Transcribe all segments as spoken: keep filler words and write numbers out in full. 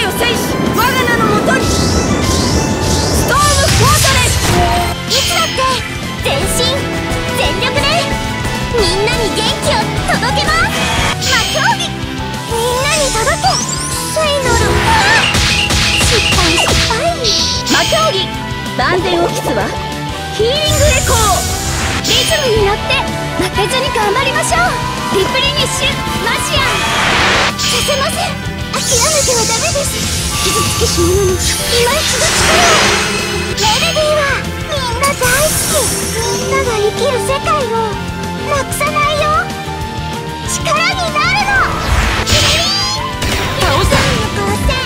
を制し我が名のもとにストームフォートレス。 いつだって全身全力でみんなに元気を届けます。魔競技みんなに届け聖なる失敗失敗。 魔競技万全を期すわヒーリングエコー。 リズムに乗って負けずに頑張りましょう。リプレニッシュマジアン。させません。諦めてはダメです。傷つけし者に今一度力を。メルディーはみんな大好き。みんなが生きる世界をなくさないよ。力になるの。倒せ残せ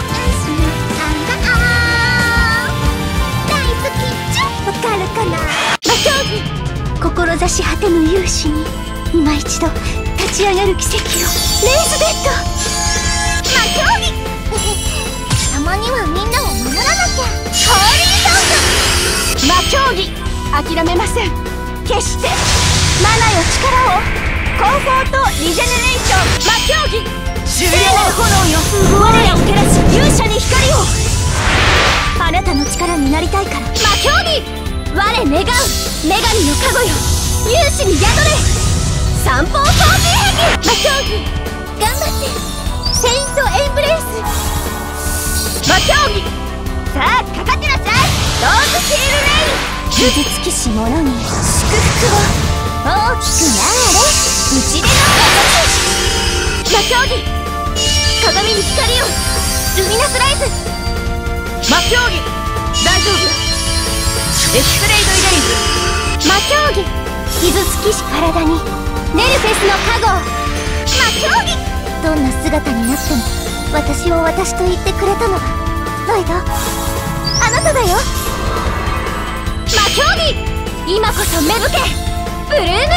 大好きちょわかるかな。魔競技志果てぬ勇士に今一度立ち上がる奇跡を。レイズデッド魔競技たまにはみんなを守らなきゃ。ホーリーソング魔競技諦めません。決してマナよ力を。コンフォートリジェネレーション。魔競技聖なる炎よ我らを照らし勇者に光を。 あなたの力になりたいから。 魔競技我願う女神の加護よ勇士に宿れ。三方装置兵器。 魔競技頑張ってセイントエンブレイス。 魔競技さあかかってらっしゃい。ローズシールレイン。 傷つきし者に祝福を。大きくなーれうちでの形。 魔競技鏡に光を。 ルミナスライズ。 魔競技大丈夫エスプレイドイレイズ。 魔競技傷つきし体にネルフェスの加護。魔競技どんな姿になっても私を私と言ってくれたのはロイドあなただよ。 魔競技今こそ芽吹けブルームレイン。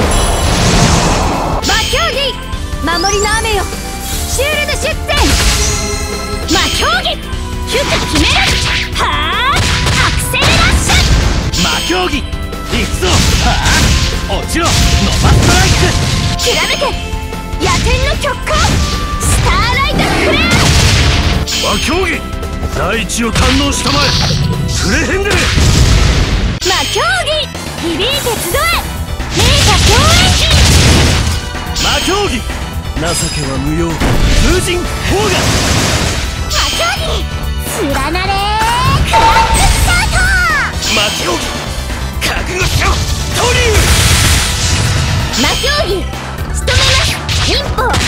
魔競技守りの雨よシュールド出展。魔競技キュッと決めるはあアクセルラッシュ。 魔競技行くぞはあ落ちろノバストライク。 きらめけ野天の極光スターライトフレア。 魔競技大地を堪能したまえフレヘンデル。 魔競技響いて集え名家共演時。 魔競技情けは無用風神砲が。 魔競技連なれクラックスタート。 魔競技覚悟しろトリウ。 魔競技仕留めます忍法神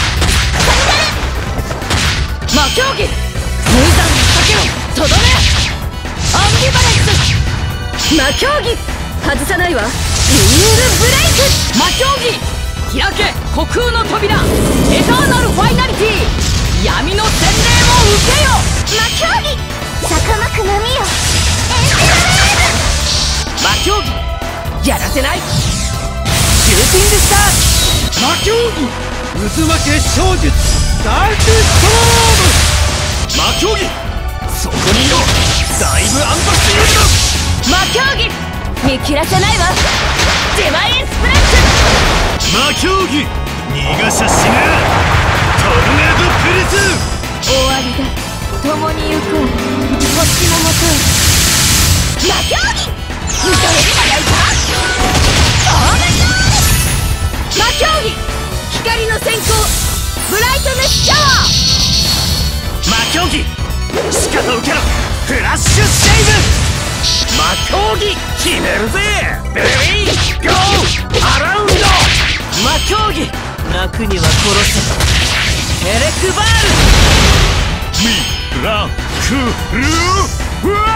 ダル。魔競技無残にかけろとどめアンビバレンス。魔競技外さないわリングブレイク。魔競技開け虚空の扉エターナルファイナリティ闇の洗礼を受けよ。 魔競技逆まく波よエンペラレーブ。 魔競技やらせないシューティングスター。 魔競技渦巻け小術ダークストーム。魔競技そこにいろダイブアンドシールド。 魔競技見切らせないわディバインスプラッシュ。 魔競技逃がしゃしねえトルネードプリズ。 終わりだ共に行こう星のもとへ。魔競技認めるがよいかオーバードール。魔競技光の先行ブライトネスシャワー。 魔競技しかと受けろフラッシュシェイブ。魔競技決めるぜベリーゴーアラウンド。 魔競技楽には殺せエレクバール。 ミラクルフワ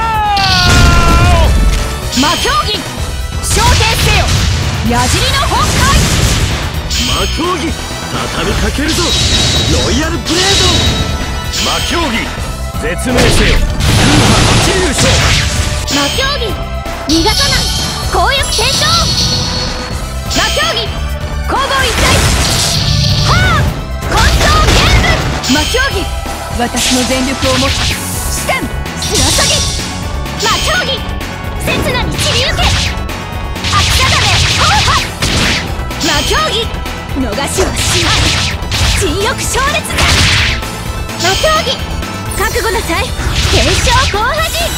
ー。 魔競技昇天せよ矢尻の崩壊。 魔競技畳みかけるぞロイヤルブレード。魔競技絶命せよ空破八優勝。 魔競技逃がさない紅翼転生。魔競技攻防一体はあ混沌玄武。魔競技私の全力を持つ視点白サギ。魔競技刹那に散り抜け秋定め砲破。魔競技逃しはしない人欲消烈だ。魔競技覚悟なさい。天正小恥。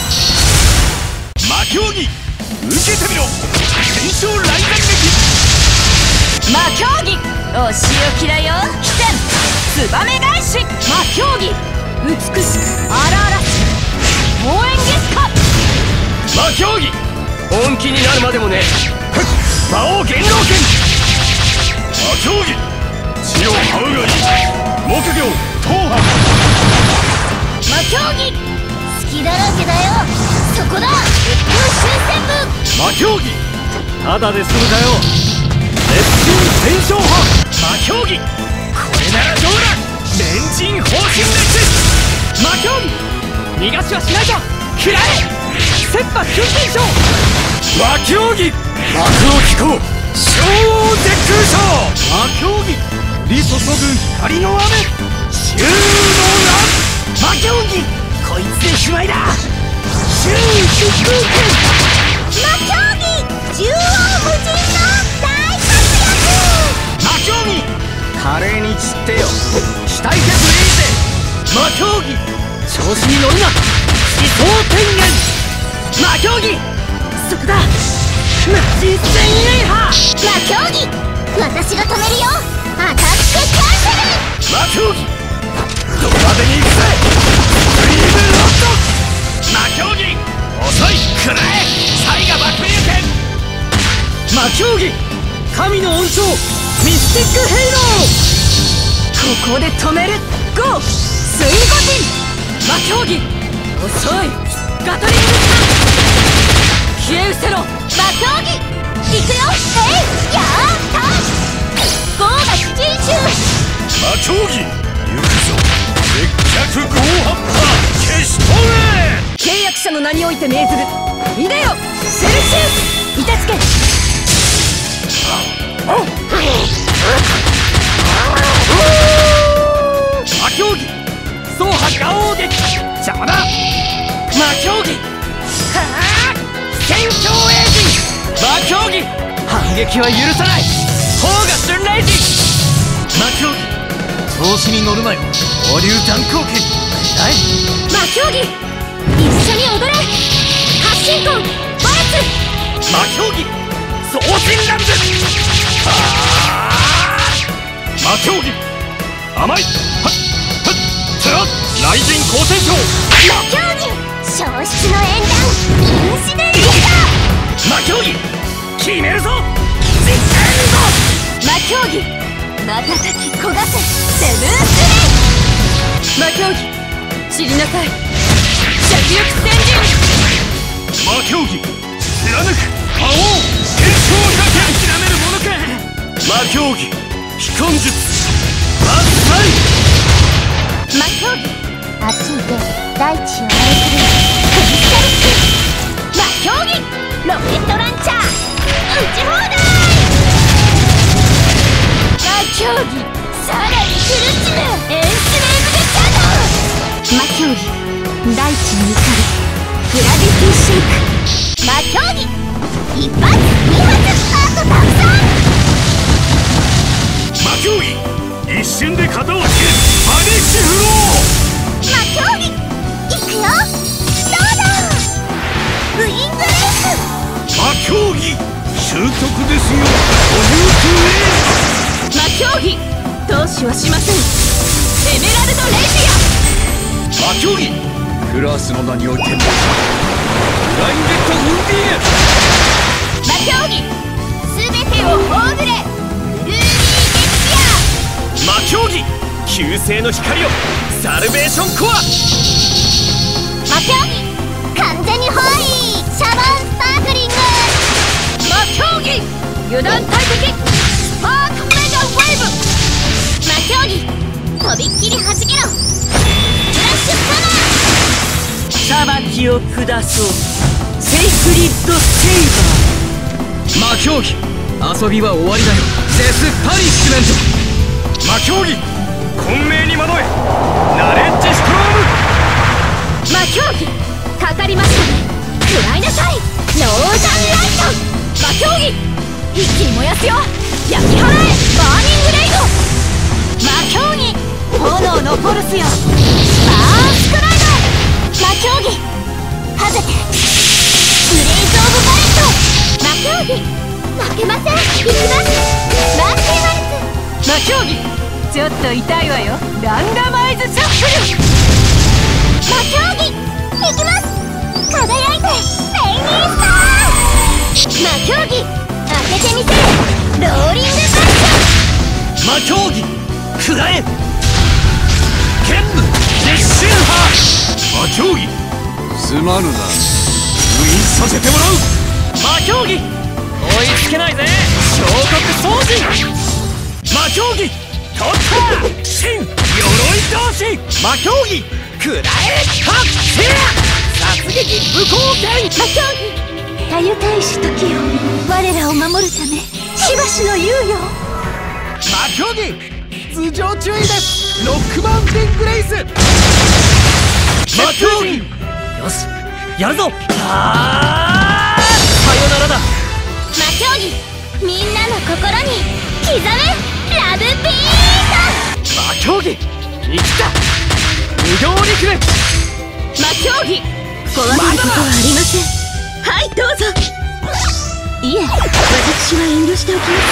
魔競技受けてみろ。天正雷電撃。 魔競技お仕置きだよ。飛天ツバメ返し。魔競技美しく荒々しく応援ゲスカ。 魔競技本気になるまでもね。馬王元老剣。魔競技地を這うがいい。木魚踏破。 魔競技隙だらけだよ。そこだ越風新旋風。 魔競技ただで済むかよ。熱心天正派。魔競技これならどうだ。レンジン方針熱。魔競技逃がしはしないぞ。食らえ切羽急天正。魔競技幕を聞こう。小王絶空将。魔競技利注ぐ光の雨。衆の乱。魔競技こいつでしまいだ。衆疾風剣。 魔競技縦横無尽の大活躍。 魔競技華麗に散ってよ。死体決でいいぜ。魔競技調子に乗るな。思想天元。魔競技そこだ。無尽千円派。 魔競技私が止めるよ。アタックキャンセル。 魔競技どこまでに行くぜ。ドリームロッド。魔競技遅いくらえ。才が爆流剣。魔競技神の恩寵ミスティックヘイロー。 ここで止める。ゴー水ゴティン。魔競技遅いガトリングスタ。消え失せろ。 魔競技いくよ。えいやーたゴーが七人衆。 魔競技行くぞ。接客合発破消し止め。 契約者の名において命ずる。いでよセルシウスいたつけ。 魔競技走破ガオー撃。邪魔だ。魔競技はあ戦闘エイジ。魔競技反撃は許さない。砲が春雷神。魔競技調子に乗るなよ。保留断光剣。はい。 魔競技一緒に踊れ。発信魂バレツ。 魔競技送信乱舞。魔競技甘い。はっはっつら雷神光線将。 魔競技消失の演談インシデントだ。 魔競技決めるぞ。実践ぞ。 魔競技瞬き焦がせセブンスレイ。魔競技散りなさい着力戦陣。 魔競技貫く覇王天正だけ諦めるものか。魔競技非根術伐採。 魔競技あっち行け大地を荒れするクリスタルス。魔競技ロケットランチャー撃ち放題。 魔競技さらに苦しむエンスレーブでシャドウ。魔競技大地に怒るグラビティシェイク。魔競技一発二発あとたくさん。 魔競技一瞬で型をつける激しフロー。 魔競技いくよどうだウイングレース。 魔競技習得ですよ。保留トゥエイ。 魔競技投資はしません。エメラルドレイジ魔競技クラスの名においてもフラインゲットウンディー。 魔競技すべてを葬れブルーリーゲキ魔競技救世の光をサルベーションコア。 ア。魔競技完全にホワイシャボンスパークリング。 魔競技油断大敵スパークメガウェーブ。 魔競技とびっきり弾けろフラッシュサマー。 裁きを下そうセイクリッドセイバー。 魔競技遊びは終わりだよ。デスパニッシュメント。魔競技混迷に惑えナレッジストローム。 魔競技かかりましたね。食らいなさいノーザンライト。魔競技一気に燃やすよ焼き払えバーニングレイド。魔競技炎のポルスよスパースクライド。 ちょっと痛いわよ。ランダマイズシャッフル。 魔競技いきます。輝いてペンギンスター。魔競技当ててみせる。ローリングバッション。 魔競技食らえ剣舞熱春波。魔競技すまぬな。 封印させてもらう。魔競技追いつけないぜ。彫刻掃除。魔競技取った新鎧同士。魔競技くらえ発生殺撃無効剣。 魔競技たゆたいし時を我らを守るためしばしの猶予。 魔競技頭上注意です。ロックマウンテングレイス。魔競技よしやるぞ。あーさよならだ。 魔競技みんなの心に刻めラブピート。 魔競技生きた無料陸連。 魔競技怖がることはありません。はいどうぞ。いえ私は遠慮しておきます。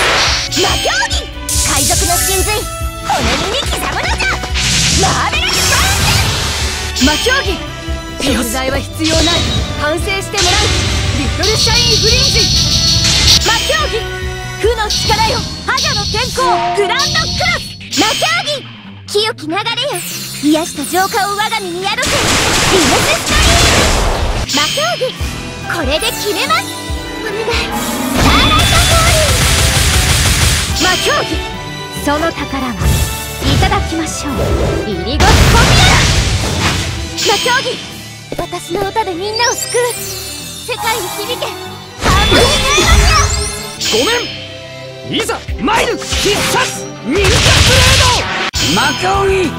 魔競技海賊の神髄骨身に刻むのじゃ。マーベラスバーン。 魔競技食材は必要ない。完成してもらう。リトルシャインフリンジ。魔競技負の力よ。覇者の天候グランドクロス。 魔競技清き流れよ。癒した浄化を我が身に宿せリムスストリーム。魔競技これで決めます。お願いスターライトフォーリー。 魔競技その宝はいただきましょう。イリゴスコミア。魔競技私の歌でみんなを救う。世界に響けハーモニーエーごめんいざ参る。必殺忍者ブレード。 魔競技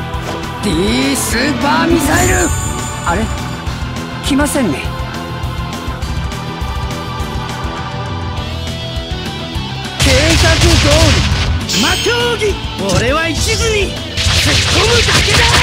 D スーパーミサイル。あれ来ませんね。計画通り。 魔競技俺は一途に突っ込むだけだ。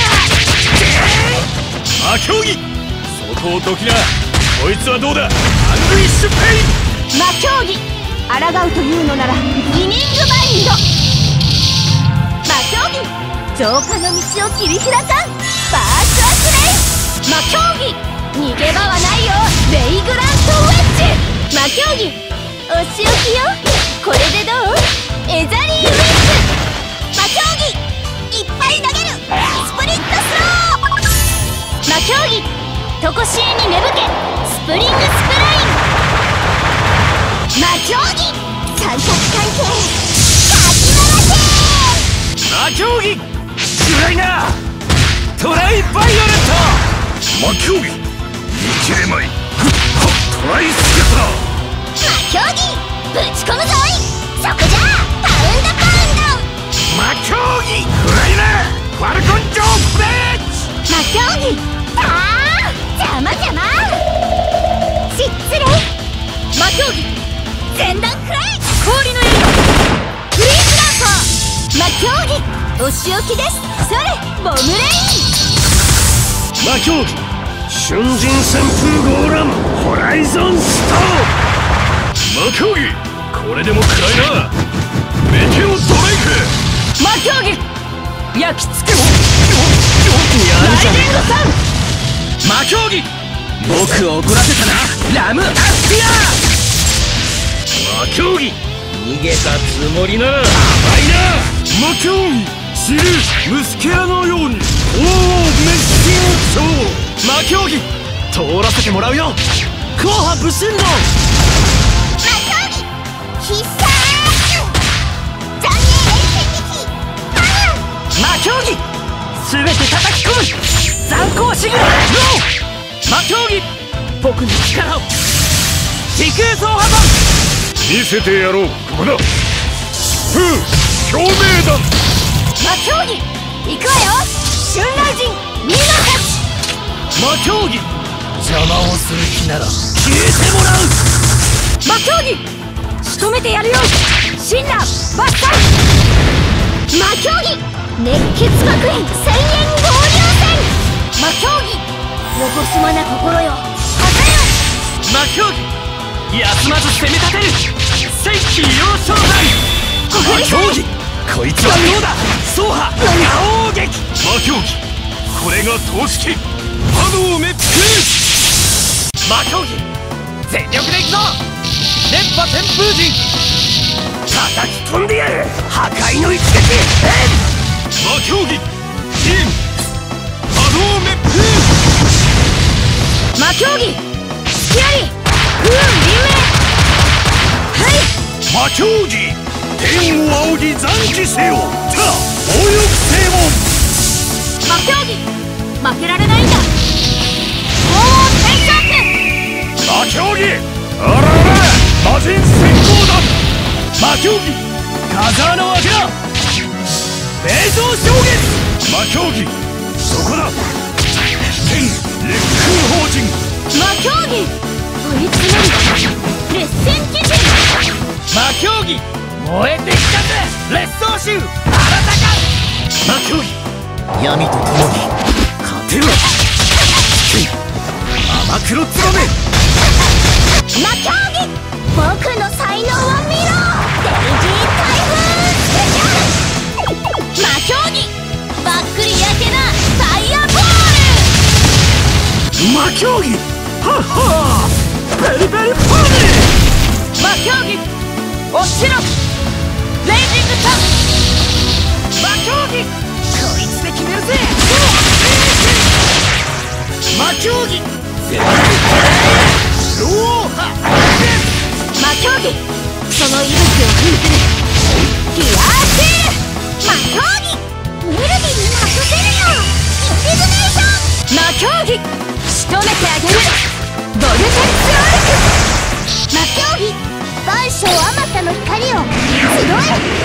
魔競技そこをどきな。こいつはどうだ。アングリッシュペイン。 魔競技抗うというのならイニングバインド。魔競技浄化の道を切り開かんバースアスレイ。魔競技逃げ場はないよ。レイグラントウェッジ。魔競技お仕置きよ。これでどう。エザリーウィッグ。魔競技いっぱい投げるスプリットスロー。魔競技とこしえに芽吹けスプリングスプライン。魔競技三角関係かき回せ。 魔競技暗いな。トライバイオレット。魔競技生きれまいトライスケ魔競技ぶち込むぞい。そこじゃパウンドパウンド。 魔競技暗いな。ファルコンジョープレッジ。 魔競技あー邪魔邪魔失礼。 魔競技全弾くらえ氷のエリアフリーズランパー。 魔競技お仕置きです。それボムレイン。 魔競技瞬陣旋風ゴーランホライゾンストーン。魔競技これでも暗いな。メテオドレイク。 魔競技焼き付けろ。 やるじゃねえか。 さん。 魔競技僕を怒らせたなラムアスピア。魔競技逃げたつもりなら甘いな。魔競技知るムスケラのようにおおメッシンソー。魔競技通らせてもらうよ。後半ブシンド。 魔競技必殺残念遠征撃パワー。 魔競技全て叩き込む残光シグナル。魔競技僕の力を時空走破弾見せてやろう。ここだ風共鳴弾。 魔競技行くわよ。春雷神ミーナたち。 魔競技邪魔をする気なら消えてもらう。 魔競技仕留めてやるよ。シンナーバッサイ。 魔競技熱血学園千円合流戦。 魔競技よこしまな心よ魔競技休まず攻め立てる戦機幼少弾。魔競技こいつはどうだ。走破魔王撃。魔競技、これが投式波動滅空。魔競技、全力でいくぞ。連覇旋風陣、叩き込んでやる。破壊の一撃。魔競技、銀波動滅風。 魔競技、隙あり不運輪命。はい。 魔競技、天を仰ぎ残機せよ。た暴力聖門。 魔競技、負けられないんだ。鳳凰天翔拳。 魔競技、あらら魔人閃光弾。魔競技、風穴を開けな。霊場衝撃。魔競技、そこだ。天烈空法陣。 魔競技、追い詰める烈戦基地。 魔競技、燃えてきたぜ。烈走衆新たか。魔競技、闇と共に勝てる。天黒つばめ。 魔競技、僕の才能を見ろ。デイジー台風スペシャル。 魔競技、ばっくり焼けなファイアボール。 魔競技、はっはーベリベリパーニー。 魔競技、落ちろレイジングタン。魔競技、こいつで決めるぜ。 魔競技、ローハ。 魔競技、その息吹を踏みつるギアーシール。 魔競技、メルディに任せるよ。インディグネーション。 魔競技、仕留めてあげるボルテンスロールク。 魔競技、万象あまたの光を集えビッグ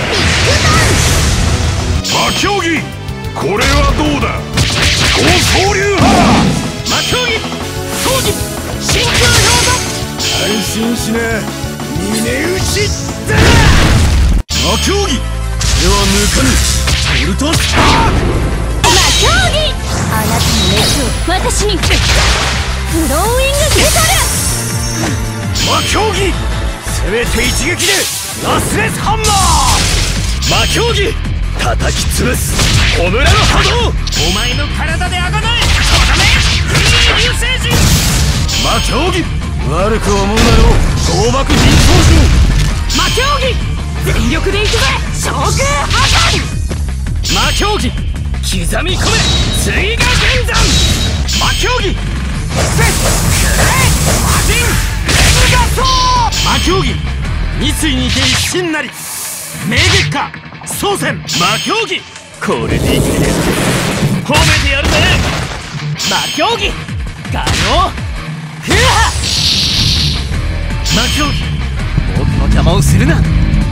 バン。 魔競技、これはどうだ。高層流派。魔競技、当時真空氷土。安心しな峰打ちだ。魔競技、では抜かぬボルトスパーク。 魔競技、あなたの熱を私に。フローイングメタル。 魔競技、せめて一撃でラスレスハンマー。魔競技、叩き潰す炎の波動。お前の体であがないとどめフリー流星人。魔競技、悪く思うなよ倒幕人操縦。 魔競技、全力でいくぜ将軍破壊。 魔競技、刻み込め追加現山。魔競技、セスクレ魔人レムガソー。魔競技、三井にて一心なり明月下総戦。魔競技、これでいける。褒めてやるぜ。魔競技、ガノフーハ。魔競技、僕の邪魔をするな。こ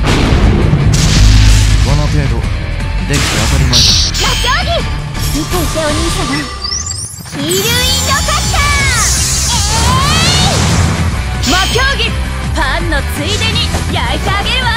の程度できて当たり前だ。 魔競技、見ていてお兄様。ヒールインドカッター。 魔競技、パンのついでに焼いてあげるわ。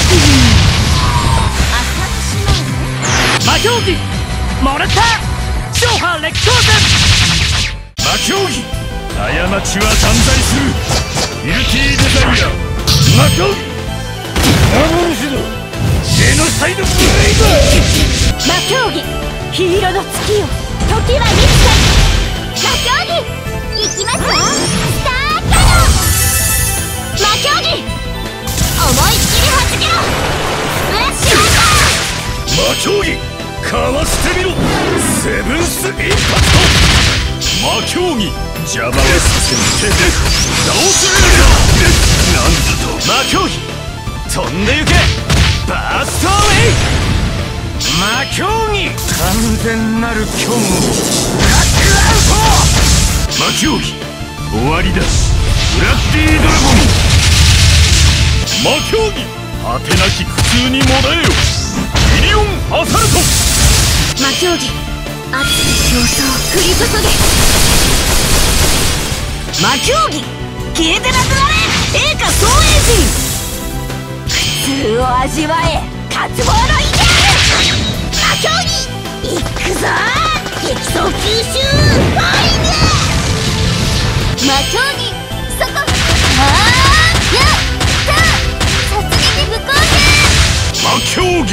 魔競技、モルター超波烈光線。魔競技、過ちは散在するギルティーデザイア。魔競技、幻のジェノサイドブレイド。 魔競技、黄色の月よ時は満ちた。 魔競技、いきますよ。スターキャノン。魔競技、思いっきりはじけろスプラッシュハンター。 魔競技、かわしてみろセブンスインパクト。魔競技、邪魔をさせる手で倒す。なんだと。魔競技、飛んでゆけバーストウェイ。魔競技、完全なる虚無。ラックアウト。魔競技、終わりだブラッディドラゴン。魔競技、果てなき苦痛にもだえよミリオンアサルト。 魔競技、熱き競争を降り注げ。魔競技、消えてなくなれ栄華総栄人。苦痛を味わえ渇望のイデアル。 魔競技、いくぞー激走吸収ファイング。 魔競技、 そこ。あーやった突撃不公正。 魔競技、刻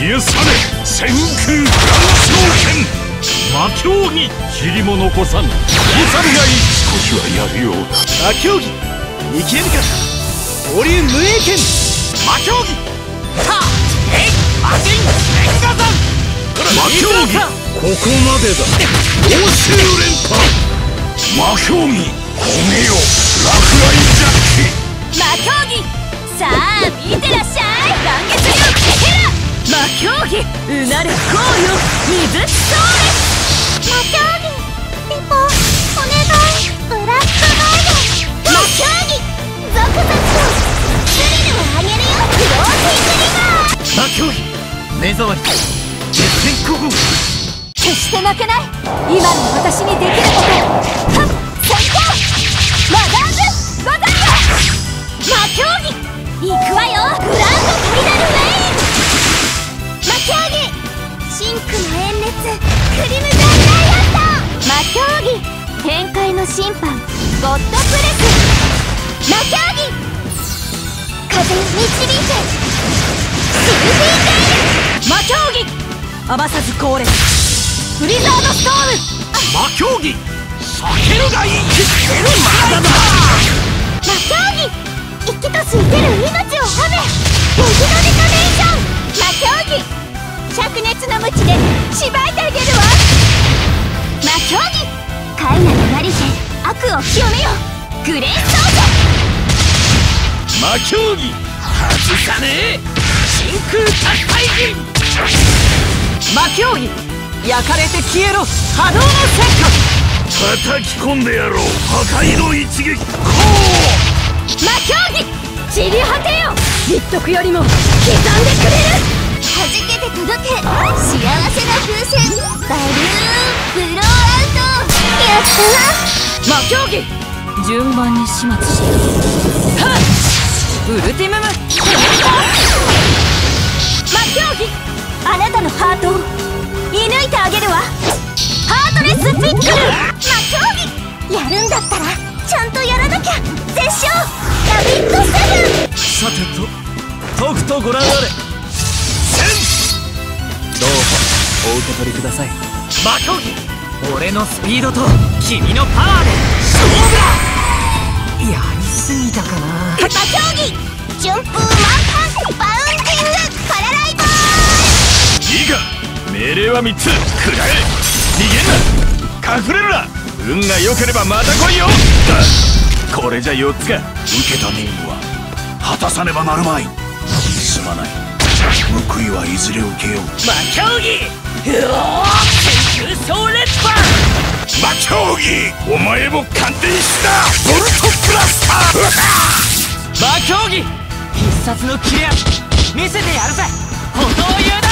許され先空乱昇剣魔競技塵も残さぬ許さぬがいい少しはやるようだ魔競技見切れぬか保留無影剣魔競技はっえい魔人レンガ山魔競技ここまでだ欧州連覇魔競技褒めよ落雷ジャッキ魔競技さあ見てらっしゃい断月流ヘラ魔競技うなる紅葉水そうです魔競技リポお願いブラックバイド魔競技ゾクゾクとスリルを上げるよフローティングリバー魔競技目障り熱戦古墳決して負けない今の私にできることはっ先行マダンズゴザンガ魔競技行くわよグランドファイナルウェイン魔競技シンクの炎熱クリムザンダイヤント魔競技天界の審判ゴッドプレス魔競技風に導いてシルフィーテイル魔競技余さず降霊フリザードストーム魔競技避けるがいい避けるまだだ魔競技生きとし生ける命をはめボグドデカネーション魔競技灼熱の鞭でしばいてあげるわ魔競技カイナのなりで悪を清めよグレースソー魔競技外さねえ真空宅配陣魔競技焼かれて消えろ波動の戦叩き込んでやろう破壊の一撃こ火魔競技散り果てよ立徳よりも刻んでくれるはじけて届け幸せな風船バルーンブローアウトやった魔競技順番に始末しはっウルティムム魔競技あなたのハートを射抜いてあげるわハートレスピックル魔競技やるんだったらちゃんとやらなきゃ絶唱ラビットセブンさてととくとご覧あれ戦どうぞお受け取りください魔競技俺のスピードと君のパワーで勝負だやりすぎたかな魔競技順風満帆バウンディングパラライバーいいか命令はみっつくらえ逃げんな隠れるな運が良ければまた来いよだこれじゃよっつか受けた任務は果たさねばなるまいすまない報いはいずれ受けよう魔競技うおー天空総列馬魔競技お前も感電したボルトブラスター魔競技必殺の切れ味見せてやるぜ歩道遊覧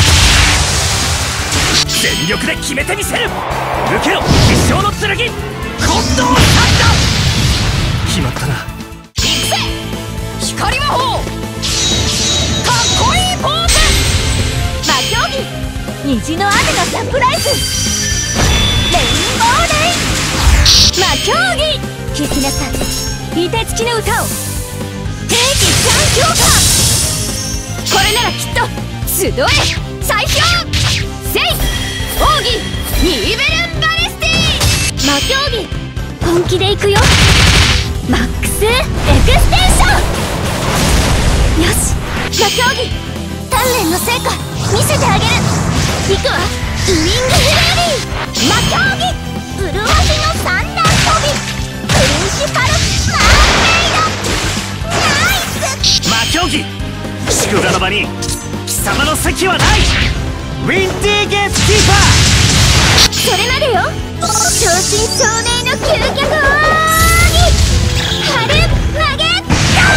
船全力で決めてみせる受けろ必勝の剣近藤サンダ決まったな行くぜ光魔法かっこいいポーズ魔競技虹の雨のサプライズレインボーレイン魔競技聞きなさい凍てつきの歌を定期三強化これならきっと集え最強セイ奥義ニーベルンバレスティ魔競技本気でいくよマックスエクステンションよし魔競技鍛錬の成果見せてあげるいくわウイングフレーリー魔競技麗しの三段跳びプリンシパルマーメイドナイス魔競技祝賀の場に貴様の席はないウィンティーゲートキーパーそれまでよ正真正銘の究極奥義ハルマゲッ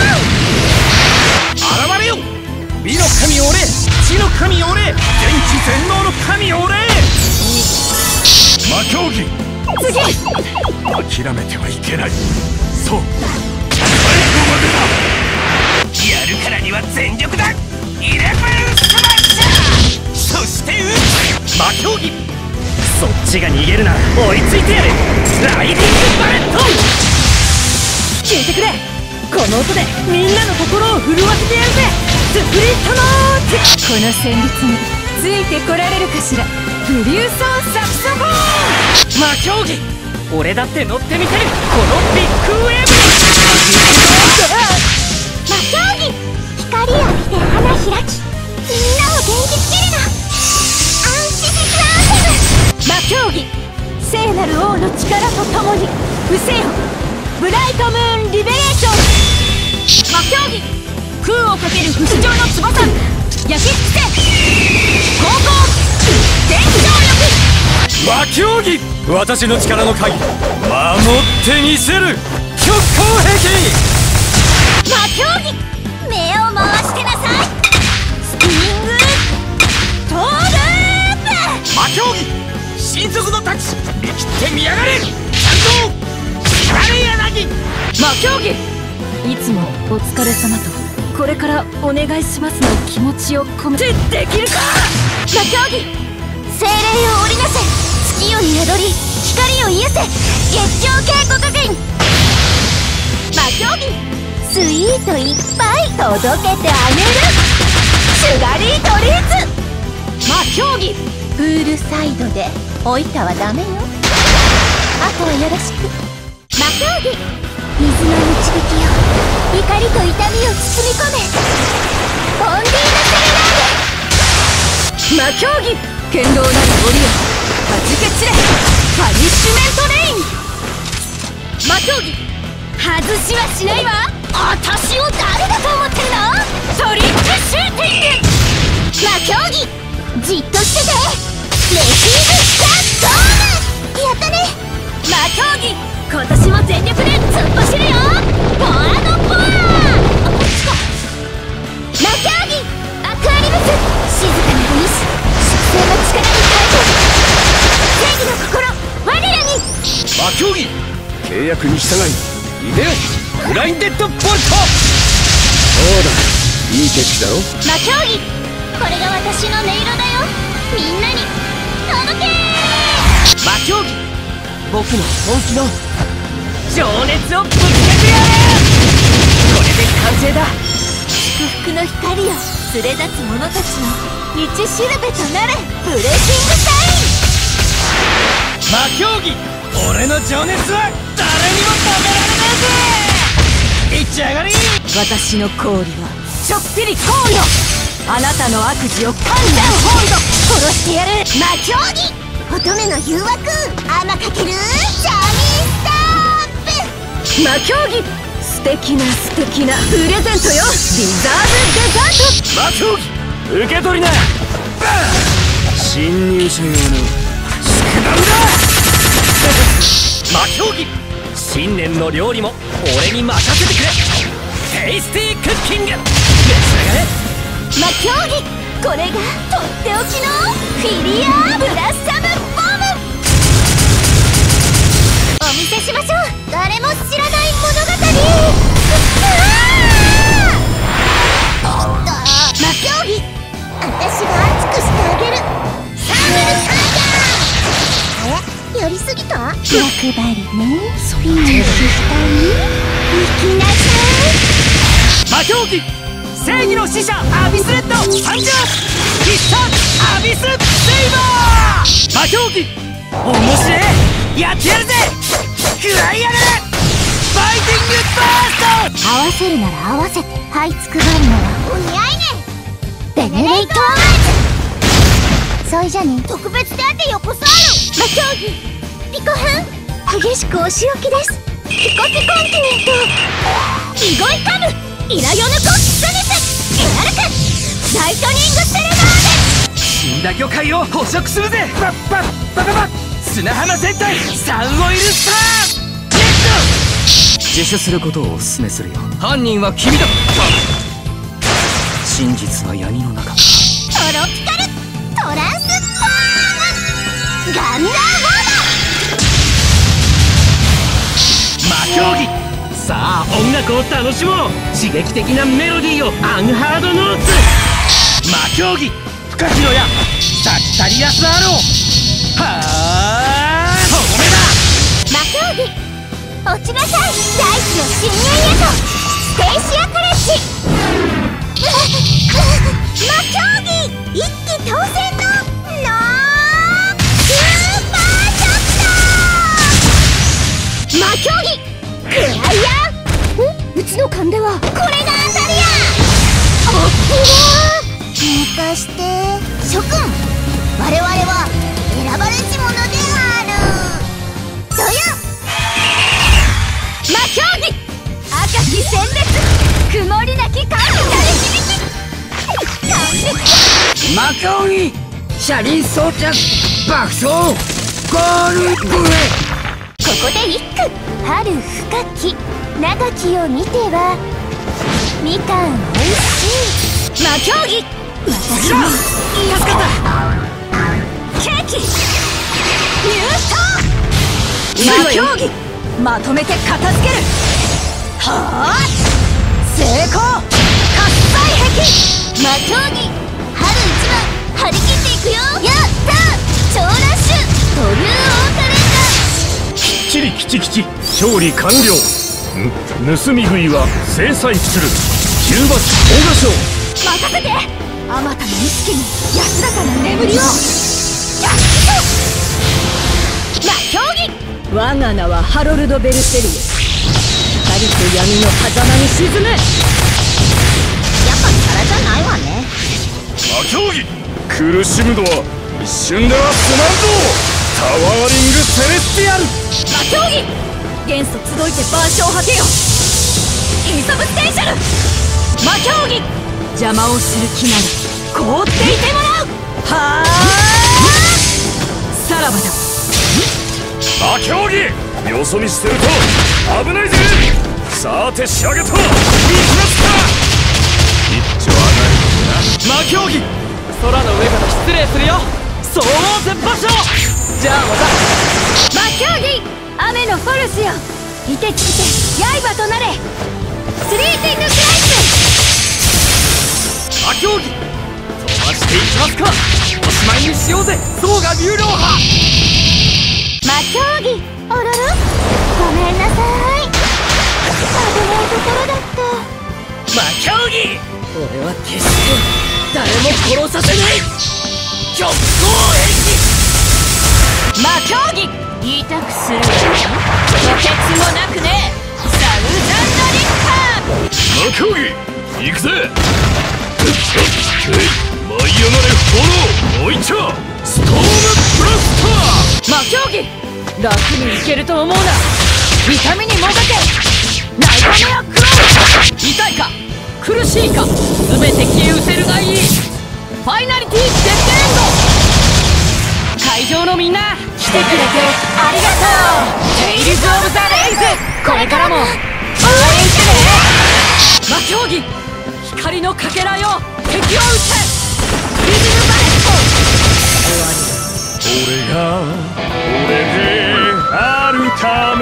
現れよ美の神俺知の神俺元気全能の神俺魔競技次諦めてはいけないそう最後までだやるからには全力だイレブンスマッシャーそして撃つ魔競技そっちが逃げるなら追いついてやるライディングバレット聞いてくれこの音でみんなの心を震わせてやるぜスプリットノーテ。この旋律についてこられるかしら。ブリューソンサクソフォーン。 魔競技、俺だって乗ってみてる、このビッグウェーブ。 魔競技、光浴びて花開き、みんなを元気づけるの。アンチシスアンセム。 魔競技、聖なる王の力とともに伏せよ、ブライトムーンリベレーション。魔競技、空をかける不死状の翼、焼き尽くせ高校天井力。 魔競技、私の力の鍵、守ってみせる、極光壁。 魔競技、目を回してなさい。スピニングトーループ。 魔競技、神速のタッチ、生きてみやがれ。ちゃんと光柳。 魔競技、いつもお疲れ様とこれからお願いしますの気持ちを込めてできるか。 魔競技、精霊を織りなせ、月を宿り光を癒せ、月曜渓谷人。魔競技、スイートいっぱい届けてあげる、シュガリートリーツ。 魔競技、 プールサイドで置いたはダメよ。あとはよろしく。魔競技、水の導きよ、怒りと痛みを包み込め、ボンディーナセレナーデ。 魔競技、剣道なり檻をはじけ散れ、パニッシュメントレイン。魔競技、外しはしないわ。 私を誰だと思ってるの。 トリックシューティング。 魔競技、じっとしてて、レシーブキャットーム。やったね。 魔競技、今年も全力で突っ走るよ。 ボアのボア。あ、こっちか。魔競技、アクアリブス、静かなリリース、粛清の力に変えて、正義の心我らに。 魔競技、契約に従いいでよ、ブラインデッドボルト。そうだ、いい景色だろ。 魔競技、これが私の音色だよ。みんなに届け。 魔競技、僕の本気の情熱をぶつけてやる。これで完成だ。 祝福の光よ、連れ立つ者たちの道しるべとなれ、ブレーキングサイン。 魔競技、俺の情熱は誰にも止められないぜ。いっちゃがり。 私の氷はちょっぴり凍るよ。あなたの悪事を完全ホールド。 殺してやる。魔競技、乙女の誘惑、甘かけるジャーニースタープ。 魔競技、素敵な素敵なプレゼントよ。リザーブデザート。 魔競技、受け取りな。侵入者用の宿題だ。魔競技、新年の料理も俺に任せてくれ。テイスティークッキング、召し上がれ。 魔競技、これがとっておきのフィリアブラッサムボム。お見せしましょう、誰も知らない物語。おっと、魔競技、私が熱くしてあげる。サーメルサーヤー。やりすぎた？欲張りね。フィニッシュしたい？行きなさい。 魔競技、正義の使者アビスレッド参上。必殺アビスセイバー。魔競技、面白い、やってやるぜ。食らいやがれ。ファイティングバースト。 合わせるなら合わせて、這いつくばるのはお似合いね。ベネレイトーマーズ。そいじゃね、特別であってよこそある。魔競技、ピコハン、激しくお仕置きです。ピコピコンティネント。イゴイカム、イラヨヌコスニス、エアルク、ライトニングセレナーデ。 死んだ魚介を捕食するぜ。バッバッバババッ、砂浜全体サンオイルスター。レッド。自首することをお勧めするよ。犯人は君だ。真実は闇の中。 トロピカルトランスフォーム、ガンダーウォー魔競技、さあ音楽を楽しもう。刺激的なメロディーをアンハードノーツ。魔競技、フカヒロやサッタリアスアロー。はあ、とどめだ。 魔競技、落ちなさい、大地の深淵へと。ステイシアカレッジ。 魔競技一気当選のノースーパーショット。魔競技クライアン。ん？うちの勘ではこれが当たりや。おっきらー。もしかして諸君、我々は選ばれし者である。そや魔競技赤き鮮烈、曇りなき神なる響き。完璧。 魔競技車輪装着爆走ゴールブレ。 ここで一句。春深き長きを見てはみかんおいしい。 魔競技私も助かった。ケーキ優勝。魔競技まとめて片付ける。はあ成功。喝采壁。 魔競技春一番張り切っていくよ。やった超ラッシュというオーカレンダー。 きっちりキチキチ勝利完了。ん盗み食いは制裁する。中罰大賀賞。 任せて。あまたの意識に安らかな眠りを。魔競技我が名はハロルド・ベルセリエ。光と闇の狭間に沈む。やっぱキャラじゃないわね。 魔競技苦しむのは一瞬では済まんぞ。タワーリングセレスティアル。 魔競技元素集いて万象果てよ。インサブステーシャル。魔競技邪魔をする気なら凍っていてもらう。はあさらばだ。 魔競技よそ見してると危ないぜ。さて仕上げといきますか。一丁上がりな。魔競技空の上から失礼するよ。総合絶発症。じゃあまた。 魔競技雨のフォルスよ。いてついて刃となれ。スリーティングクライス。 魔競技飛ばしていきますか。おしまいにしようぜ総が流浪派。 魔競技あららごめんなさい。危ないところだった。 魔競技俺は決して誰も殺させない。 極光魔競技言いたくするわよ。とてつもなくね。サウザンドリッパー。 魔競技行くぜ。舞い上がれ炎燃えちゃストームブラスター。 魔競技楽にいけると思うな。痛みにもがけ。ナイトメアクロー。痛いか苦しいか全て消え失せるがいい。ファイナリティデッドエンド。会場のみんな来てくれてありがとう。テイルズ・オブ・ザ・レイズこれからも応援してね。魔競技光のかけらよ敵を撃て。リズムバレット。 俺が俺であるため。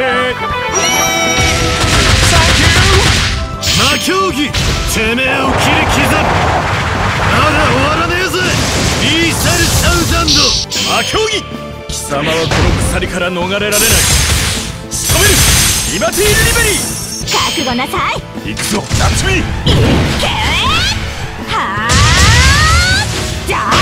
サンキュー。魔競技てめえを切り刻む。まだ終わらねえぜリーサルサウザンド。魔競技貴様はこの鎖から逃れられない。仕留めるリバティ・リベリー。 覚悟なさい。 行くぞ夏美。 いっけーはーじゃああ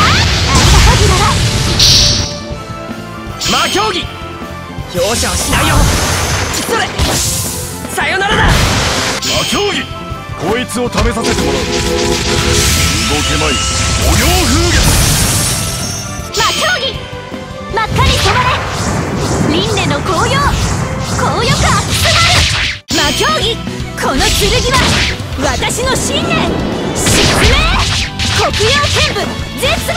った魔競技容赦はしないよ。それさよならだ。 魔競技こいつを食べさせてもらう。動けまいお洋風月。 魔競技真っ赤に染まれ。輪廻の紅葉紅葉が集まる。 魔競技この剣は私の信念。 失明黒曜剣舞絶が。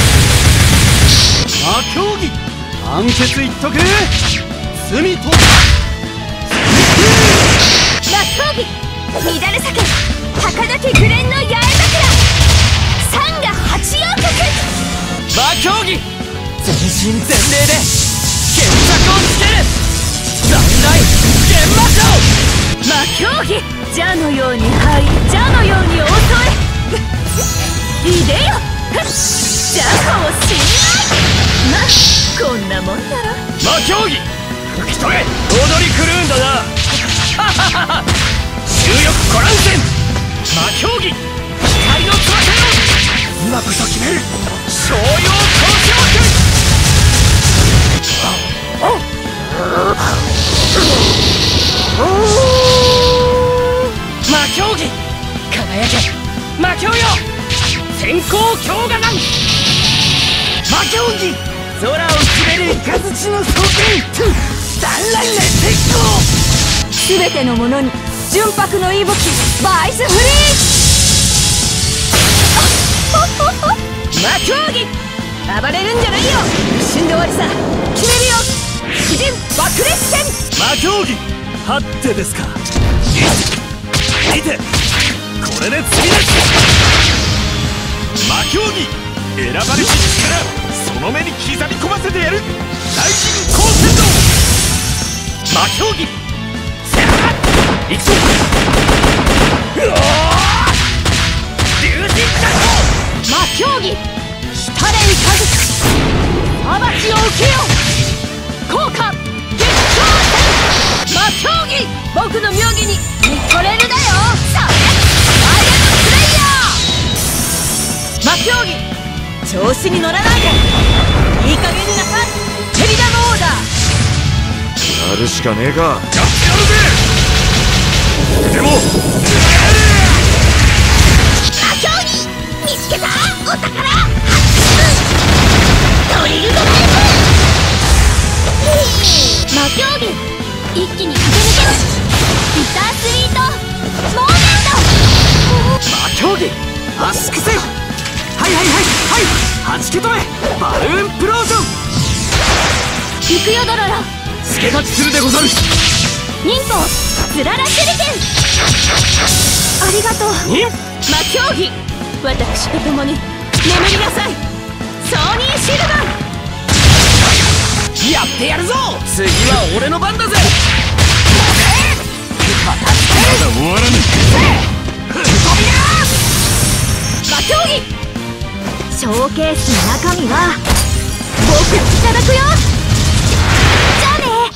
魔競技判決言っとけ。罪と魔競技乱れ裂け儚き紅蓮の八重桜。三が八葉曲。 魔競技全身全霊で決着をつける。残雷幻魔魔競技蛇のように這い蛇のように襲え。いでよ蛇を信頼。まこんなもんだろ。 魔競技吹き飛べ踊り狂うんだな。重力コランセン。魔競技光の翼よ光強化弾魔競技空を滑る雷の双剣断雷な鉄鋼全てのものに純白の息吹バイスフリー魔競技暴れるんじゃないよ一瞬で終わりさ決めるよ自然爆裂戦魔競技はってですか見てこれで次です魔競技選ばれし力その目に刻み込ませてやる大神光線道魔競技せや行くぞうおー龍神大砲魔競技試練かずアバチを受けよ効果月光戦魔競技僕の妙義に見とれるだよそれアイアムプレイヤー魔競技調子に乗らないでいい加減になさいヘビダムオーダーやるしかねえかやってやるぜでも魔競技見つけたお宝ドリルドライブ魔競技一気に駆け抜けるビタースイートモーメント魔競技圧縮せよはいはいはいはいはじけ止めバルーンプロージョン行くよドロロ助太刀するでござる忍法つらら手裏剣ありがとう忍魔競技私と共に眠りなさいソーニーシルバーやってやるぞ次は俺の番だぜまだ終わらぬ魔競技ショーケースの中身は僕いただくよじゃあね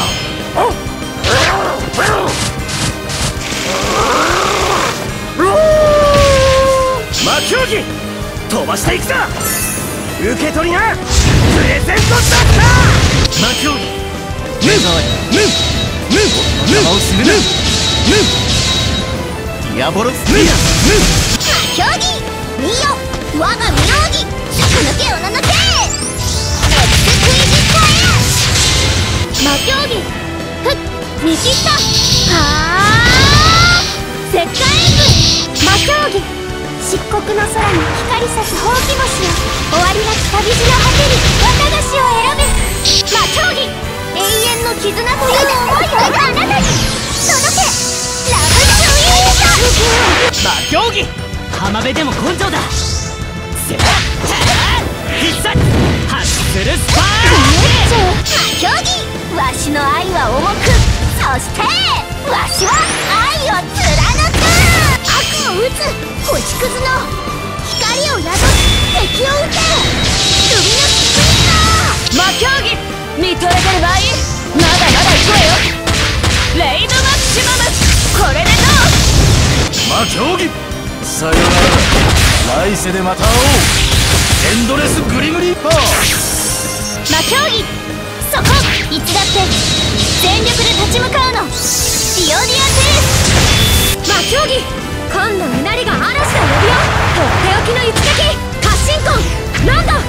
魔競技飛ばしていくぞ受け取りなプレゼントだった魔競技目障りムンムン邪魔をするなムンディアボロスピアムン魔競技見よ我が妙義逆抜けおな抜けエクスクイジットエ魔競技ふっ見切ったはあ石灰エンブ魔競技漆黒の空に光さすほうき星よ終わりなき旅路の果てに綿菓子を選べ魔競技永遠の絆という思いをあなたに届けラブシュイート魔競技浜辺でも根性だせら必殺発するスパー魔競技わしの愛は重くそしてわしは愛を貫く悪を撃つ星屑の光を宿す敵を撃てルミナススピーカー魔競技見とれてる場合まだまだ行くわよレイドマキシマムこれでどう魔競技さよなら来世でまた会おうエンドレスグリムリーパー魔競技そこいつだって全力で立ち向かうのリオディアテレス魔競技今度うなりが嵐を呼ぶよとっておきの雪かき発進婚ランド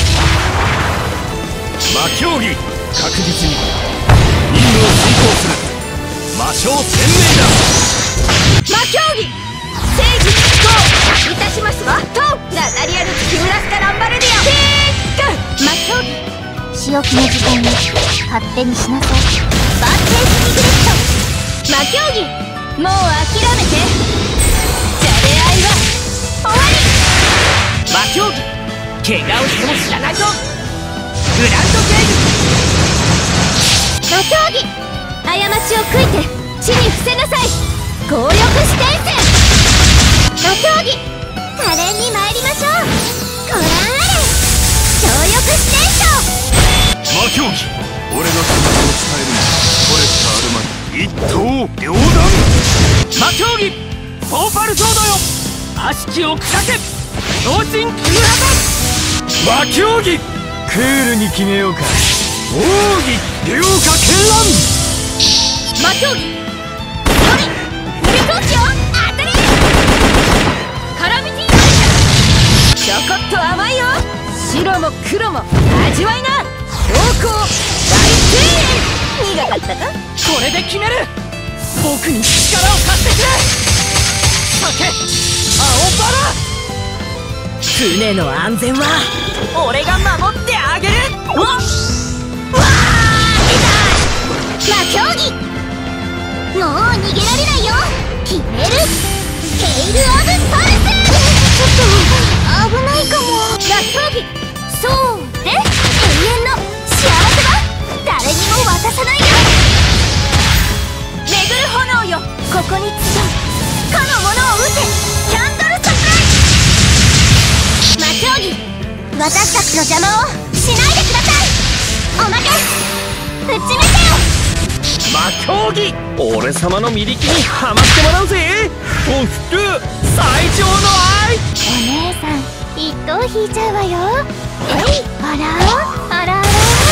魔競技確実に任務を遂行する魔性鮮明だ魔競技正義実行いたしますわとナタリアルキムラスカランバルディアピーク魔競技仕置きの時間に勝手にしなさいバッテンスリグレット魔競技もう諦めてじゃれ合いは終わり魔競技怪我をしても知らないぞグランドゲーム魔競技過ちを悔いて地に伏せなさい強力視点線魔競技可憐に参りましょうご覧あれ強力視点賞魔競技俺の気持ちを伝えるのコレクターあるまで一刀両断魔競技フォーパルソードよ悪しきを砕け超人キムラ魔競技クールに決めようか奥義龍華絢爛魔競技それフルコーチを当たれカラミティコッと甘いよ。白も黒も味わいな。標高大声援。苦かったか。これで決める。僕に力を貸してくれ。酒青バラ。船の安全は俺が守ってあげる。わっわー痛い。 魔競技もう逃げられないよ。決めるテイル・オブ・パルス。ちょっと危ないかも。 魔競技そうで永遠の幸せは誰にも渡さないよ。 巡る炎よ、ここに集う。 かの者を撃てキャンドルサプライ。魔競技私たちの邪魔をしないでください。おまけ撃ち抜けよ。 魔競技俺様のミリキにハマってもらうぜ。そして最上の愛。 お姉さん一等引いちゃうわよ。えいあらあらあらどう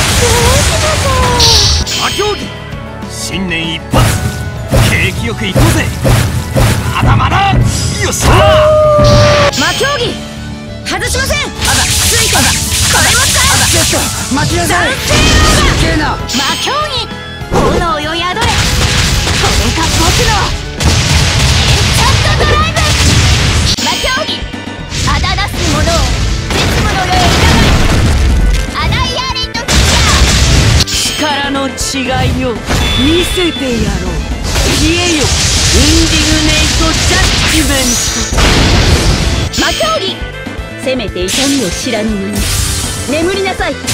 しましょう。 魔競技新年一発景気よくいこうぜ。まだまだよっしゃ。 魔競技外しません。あらついた。これもか。 ちょっと待ちなさい。 男性けな魔競技炎よ宿れ。これが僕のエンチャントドライブ。魔競技あだ出す者を絶無の世へいアナイアレントフィギ力の違いを見せてやろう。消えよインディグネイトジャッジメント。魔競技せめて痛みを知らぬ者眠りなさい。イングレ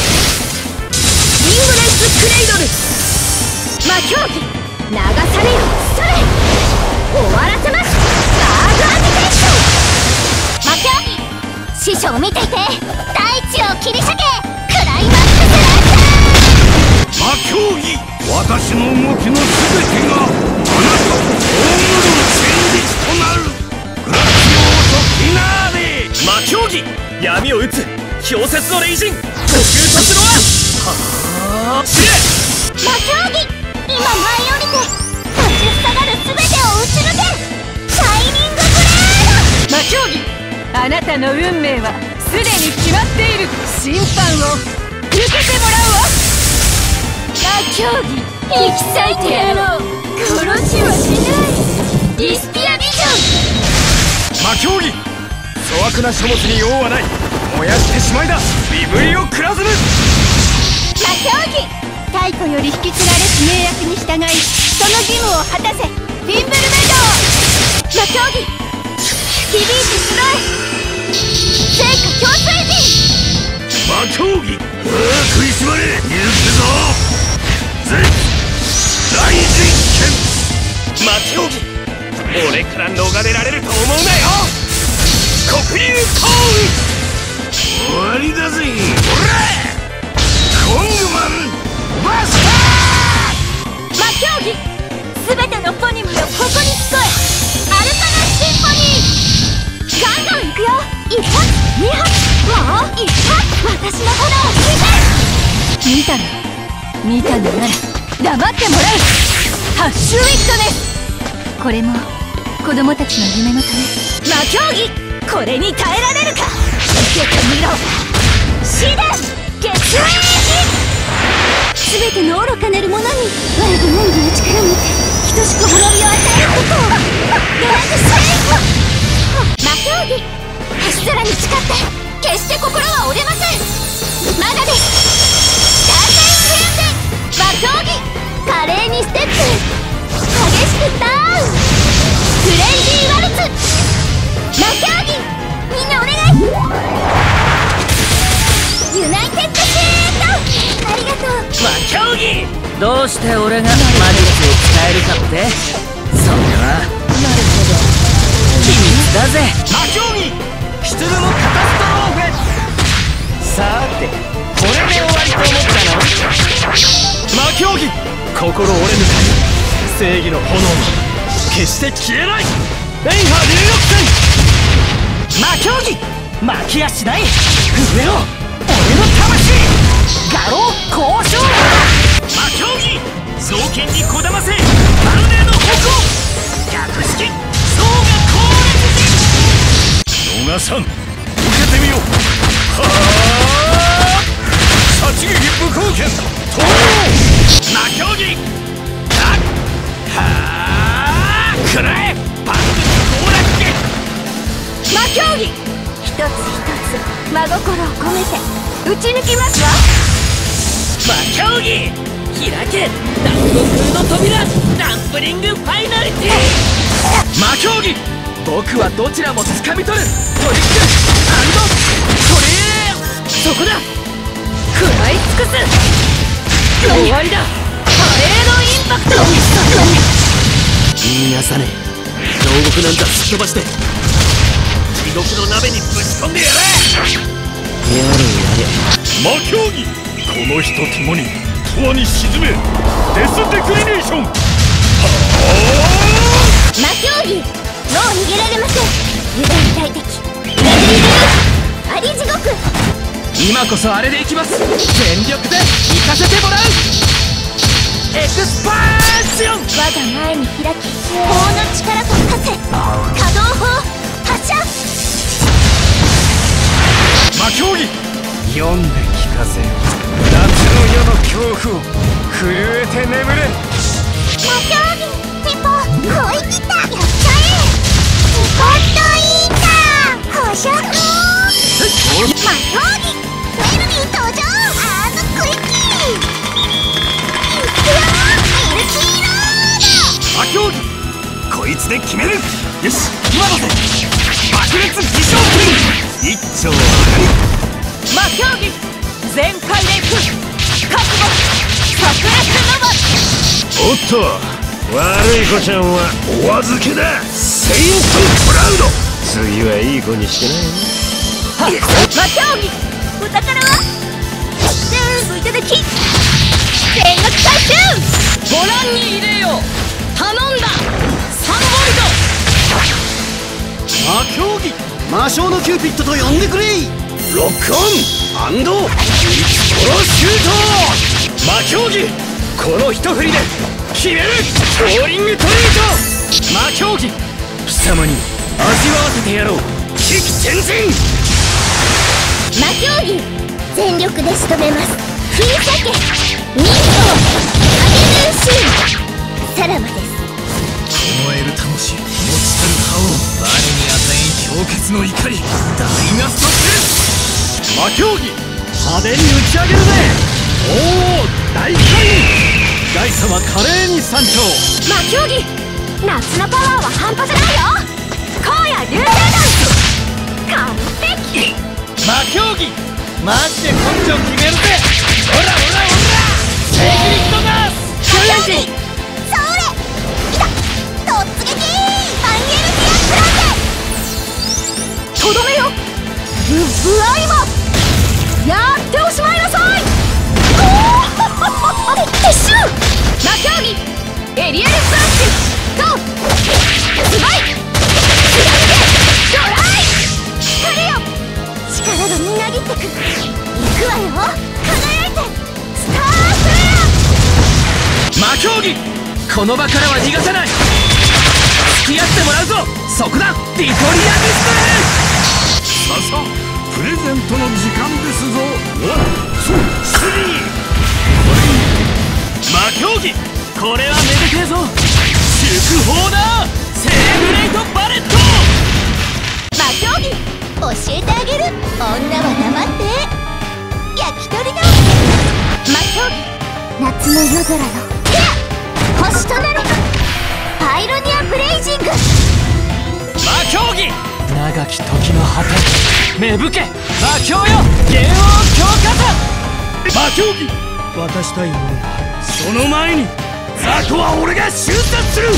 スクレイドル。魔競技流されよそれ。終わらせます。ガードアンティテイション。 魔競技師匠見ていて大地を切り裂けクライマックスラッシュ。 魔競技私の動きの全てがあなたを葬る戦術となる。グラッキオートフィナーレ。魔競技闇を打つ氷雪の雷神呼吸とスロワ。はあ知れ。 魔競技今舞い降りて立ちふさがる全てを打ち抜けシャイニングブレード。 魔競技あなたの運命はすでに決まっている。審判を受けてもらうわ。魔競技引き裂いてやろう。殺しはしない。ディスピアビジョン。 魔競技粗悪な書物に用はない。燃やしてしまいだビブリオクラズム。 魔競技太古より引き継がれし命役に従いその義務を果たせ。フィンブルメイド。魔競技響いてスロー聖火強水陣。 魔競技ああ食いしばれ行くぞぜ大実験。魔競技俺から逃れられると思うなよ。黒竜コーン終わりだぜ。ほらコングマンバスター。 魔競技すべてのポニムよここに聞こえ。アルカナシンフォニー。ガンガンいくよ。一発二発もう一発。私の炎を聞いて。見たな見たのなら黙ってもらう。ハッシュウィットネス。これも子供たちの夢のため。魔競技これに耐えられるか。受けてみろシデン月影全ての愚かなる者に我が何度の力に等しく滅びを与えることをドラッグシェイク。魔競技星空に誓って決して心は折れません。まだです。ダーセンフェンデ。魔競技華麗にステップ激しくダウンクレイジーワルツ。魔競技みんなお願い。ユナイテッドシートありがとう。 魔競技どうして俺が魔術を使えるかって。それはなるほど秘密だぜ。 魔競技シトルのカタストローフェ。さーてこれで終わりと思ったの。魔競技心折れぬかに正義の炎は決して消えない。ベイハー龍翼戦。魔競技負けやしない。触れろ俺の魂ガロー交渉だ。魔競技双剣にこだませマルネーの矛逆式層が攻撃。逃さん受けてみよう。 魔競技はあくらえパンクゴーラッケ魔競技一つ一つ真心を込めて打ち抜きますわ。 魔競技開け南国の扉ダンプリングファイナリティ。 魔競技僕はどちらも掴み取るトリックトリーそこだ食らい尽くす。終わりだ。パレードインパクト。 逃がさねえ牢獄なんざすっ飛ばして地獄の鍋にぶち込んでやれ。 やれやれ魔競技この日と共に永遠に沈めデスデクリネーション。 魔競技もう逃げられません。油断大敵裏切り流あり地獄。 今こそあれでいきます。全力で行かせてもらう。エクスパンション。 我が前に開き法の力と化せ可動砲発射。 魔競技読んで聞かせよ夏の夜の恐怖を震えて眠れ。 魔競技テポ追い切った。やっちゃえスポットイーター捕食。魔競技ウェルビー登場。アームクイッキーいくよミルキーロード。 魔競技こいつで決める。よし今のぜ爆裂偽証剣一丁上がり。 魔競技全開でいく覚悟炸裂のおっと悪い子ちゃんはお預けだ。セイントプラウド次はいい子にしてない。 魔競技お宝は全部いただき全額回収。ご覧に入れよ頼んださんボルト。 魔競技魔性のキューピッドと呼んでくれ。ロックオンアンドイッツコロシュート。魔競技この一振りで決める。ボーリングトリート。魔競技貴様に味わわせてやろう。危機転人。 魔競技全力で仕留めます。切り裂けミントアゲルーシーさらばです。 燃える魂持ち去る葉を我に与えん氷結の怒り大がストップ。魔競技派手に打ち上げるぜ。おお大歓迎。ガイ様華麗に参上。 魔競技夏のパワーは半端じゃないよ。荒野流星ダンス完璧。 魔競技マジで根性決めるぜ。ほらほらほらセイクリッドダンス。 魔競技それいた突撃アンゲルティアクランとどめよブブアイマやっておしまいなさい。おお撤収。魔競技エリアルスラッシュとスパイひらめけドライ。光よ力がみなぎってく。行くわよ輝いてスターフレ魔競技この場からは逃がさない。付き合ってもらうぞ。そこだディトリアミスト。ささプレゼントの時間ですぞ。ワンツースリー。魔競技これはめでてえぞ。祝砲だセレブレイトバレット。 魔競技教えてあげる。女は黙って焼き鳥だ。魔競技夏の夜空のケア星となれパイロニアブレイジング。 魔競技長き時の果て芽吹け魔境よ幻王強化座。魔競技渡したいものだ。その前に雑魚は俺が瞬殺する。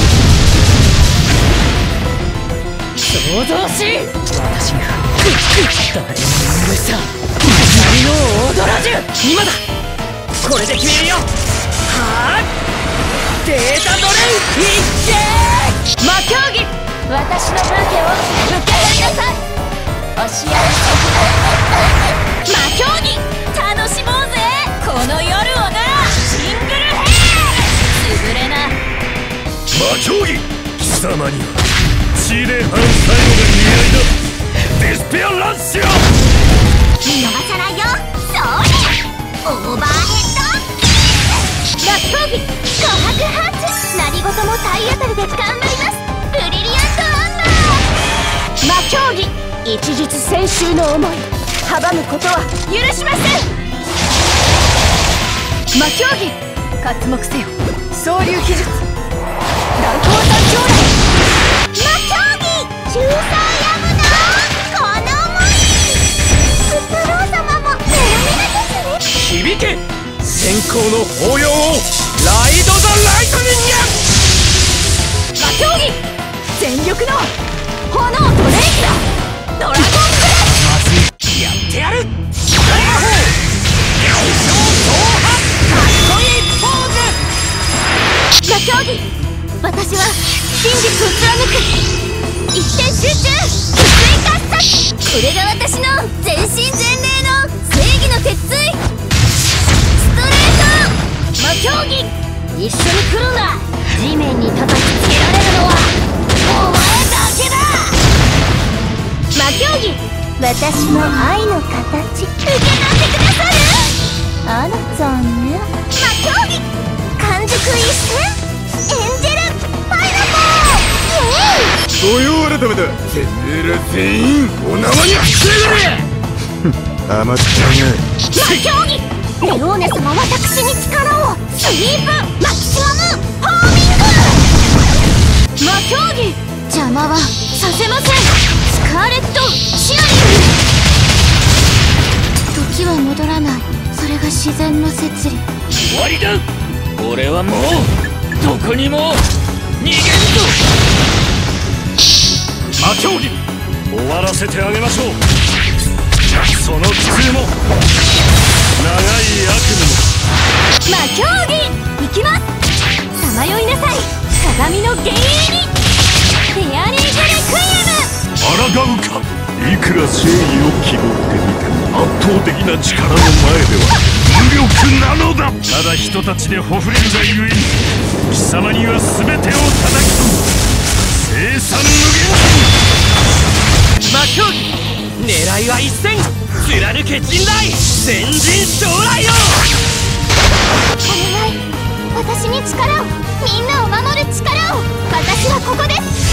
想像し私が誰も許した光のオードラジュ。今だこれで決めるよ。はあデータドレイいっけ。 魔競技私のブーケを受け取りなさい。押し合い魔競技楽しもうぜこの夜をな。シングルヘイ潰れな。 魔競技貴様にはシーレーハン最後が似合いだ。ディスペアランシア見逃さないよ。それオーバーヘッド競技琥珀ハーツ、何事も体当たりで頑張ります。ブリリアントアンバー。 魔競技一日千秋の思い阻むことは許しません。魔競技刮目せよ総流秘術断交山頂来。 魔競技中層やむなこの思い。スプロー様もメラメラですね。 響け先行の抱擁をライド・ザ・ライトニング。 魔競技全力の炎とレイジだ。ドラゴンクラッシュやってやる。かっこいいポーズ。 魔競技私は真実を貫く。一点集中翡翠喝采。 これが私の全身全霊の正義の鉄槌ストレート。 魔競技一緒に来るんだ。地面に叩きつけられるのはお前だけだ。魔競技私の愛の形受け取ってくださる。あら残念。魔競技完熟一戦エンジェルパイナポー。 御用改めだ。てめえら全員お縄にしてくれ。甘ったが魔競技レオーネ様私に力を。スイープマキシマムホーミング。魔競技邪魔はさせません。スカーレットシアリング。 時は戻らない。それが自然の摂理。 終わりだ。俺はもうどこにも逃げんぞ。魔競技終わらせてあげましょう。その苦痛も長い悪夢も。 魔競技行きます。さまよいなさい鏡の幻影に。レアリーグレクイエム。 抗うか。いくら正義を希望ってみても圧倒的な力の前では無力なのだ。 ただ人たちでほふれるがゆえに貴様には全てを叩き込む生産無限。魔競技狙いは一戦貫け陣雷先人将来よ。 お願い私に力を。みんなを守る力を。私はここです。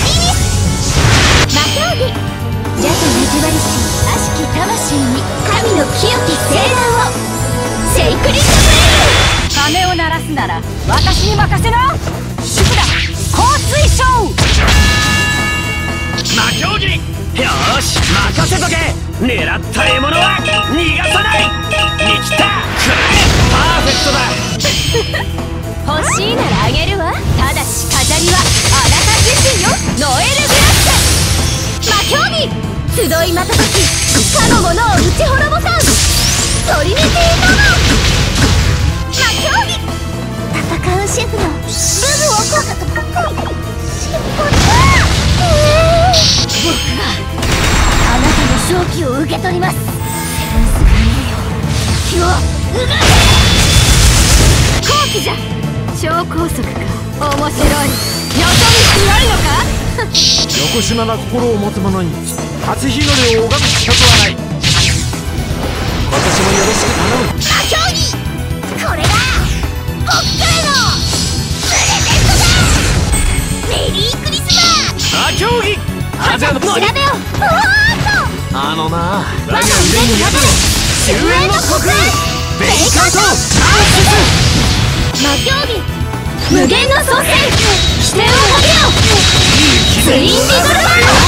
リリス。魔競技邪と交わりし悪しき魂に神の清き聖断を。セイクリッドブレイ鐘を鳴らすなら私に任せな。主婦だ香水ショー。 魔競技よーし任せとけ。狙った獲物は逃がさない。見切ったくらえパーフェクトだ。 欲しいならあげるわ。ただし飾りはあなた自身よ。ノエル・グラッセ。魔競技集い瞬きかの者を打ち滅ぼさん。トリニティードノ。 魔競技戦うシェフのブブをこ尻尾だ。 僕があなたの勝機を受け取ります。セブンスが見るよ気を動け。好機じゃ超高速か。面白い。よそ見してやるのか。 よこしまな心を持つ者に初日の出を拝む資格はない。今年もよろしく頼む。 魔競技これが僕からのプレゼントだ。メリークリスマス。 魔競技あじゃあ調べよう。うわーっとあのな我が腕に宿る終焉の刻印ベイカートアーシス。 魔競技無限の創世起点をかけよう。ツインリゴルバード。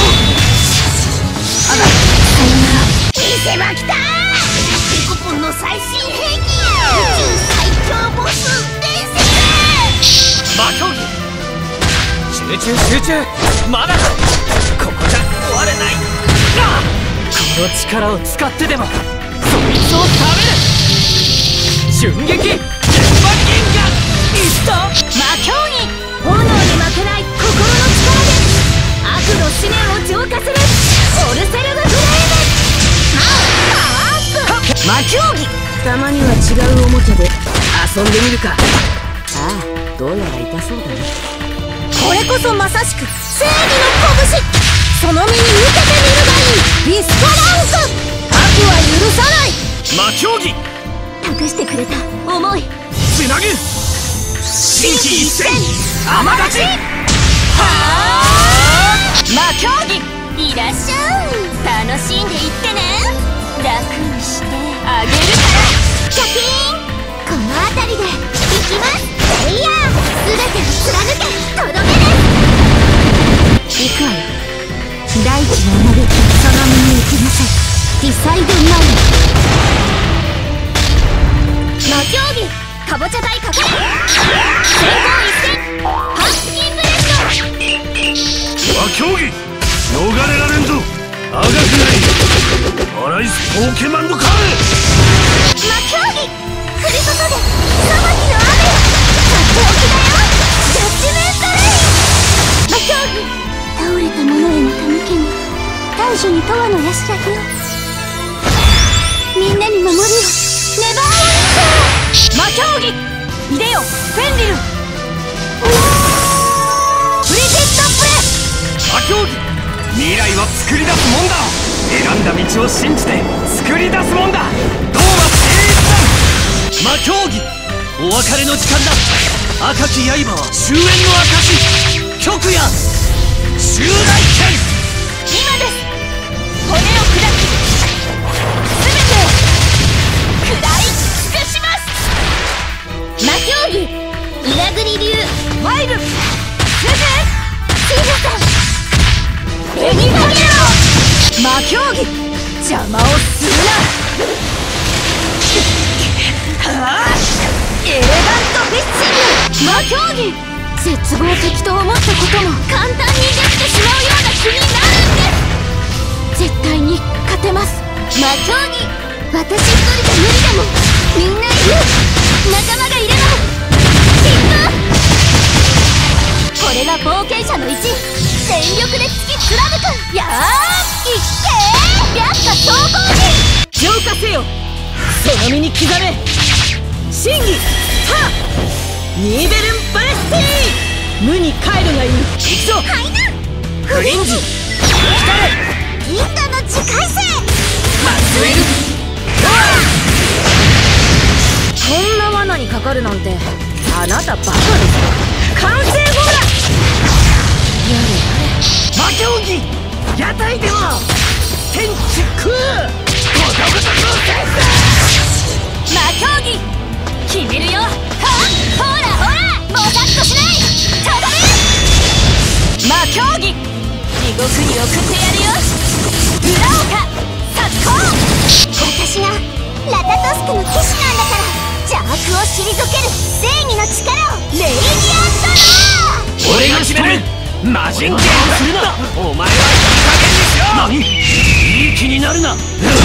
あらさよなら。 見せ場きたー。デコポンの最新兵器宇宙最強ボス伝説。 魔競技集中集中まだだ。ここじゃ終われない。ああこの力を使ってでもそいつを食べる。瞬撃現場銀河いった。 魔競技炎に負けない心の力で悪の思念を浄化するオルセルグ・グレーブ。パワーアップ。魔競技たまには違うおもちゃで遊んでみるか。ああどうやら痛そうだね。これこそまさしく正義の拳。その身に受けてみるがいい。リストランク悪は許さない。 魔競技託してくれた思いつなぐ心機一戦甘立ち。 はあ魔競技いらっしゃい。楽しんでいってね。楽にしてあげるからシャキーン。この辺りで行きます。レイヤー全てを貫け。とどめです。行くわよ。大地の嘆きその身に行きなさい。ディサイドナウ。魔競技かぼちゃ大かけ先行一戦パンプキンブレッド。 魔競技逃れられんぞ。あがくないアライスポケマンドカー魔競技降り注げ裁きの雨。とっておきだよ。ジャッジメントレイ。魔競技倒れた者への手向けに大樹に永遠の安らぎを。みんなに守りをネバーオン。 魔競技いでよフェンリルフリジットプレス。 魔競技未来は作り出すもんだ。選んだ道を信じて作り出すもんだ。ドーマス英一さん。魔競技お別れの時間だ。赤き刃は終焉の証。極夜襲来剣。 今です骨を砕き全てを食らい尽くします。 魔競技裏栗流ワイルセゼシーズさんベニファギロ。魔競技邪魔をするな。はあエレガントフィッシング。魔競技絶望的と思ったことも簡単にできてしまうような気になるんです。絶対に勝てます。 魔競技私一人じゃ無理でもみんないる。仲間がいればきっと。これが冒険者の意地。全力で突き貫く。やーいっけー白化総攻撃。 浄化せよその身に刻め。真偽はっニーベルンバレスティー。無に帰るがいい。行くぞはいなフリンジ銀河の次回生マスウェル。 こんな罠にかかるなんてあなたバカですよ。完成砲だ。 魔競技屋台では天地空ゴトゴトのセンス。 魔競技決めるよ。はっほらほらもざっとしない。とどめ。魔競技地獄に送ってやるよ。裏岡殺光。 私がラタトスクの騎士なんだから邪悪を退ける正義の力をレイディアントロー。 俺が決める。魔人ゲームするな。お前はいい加減にしろ。いい気になるな。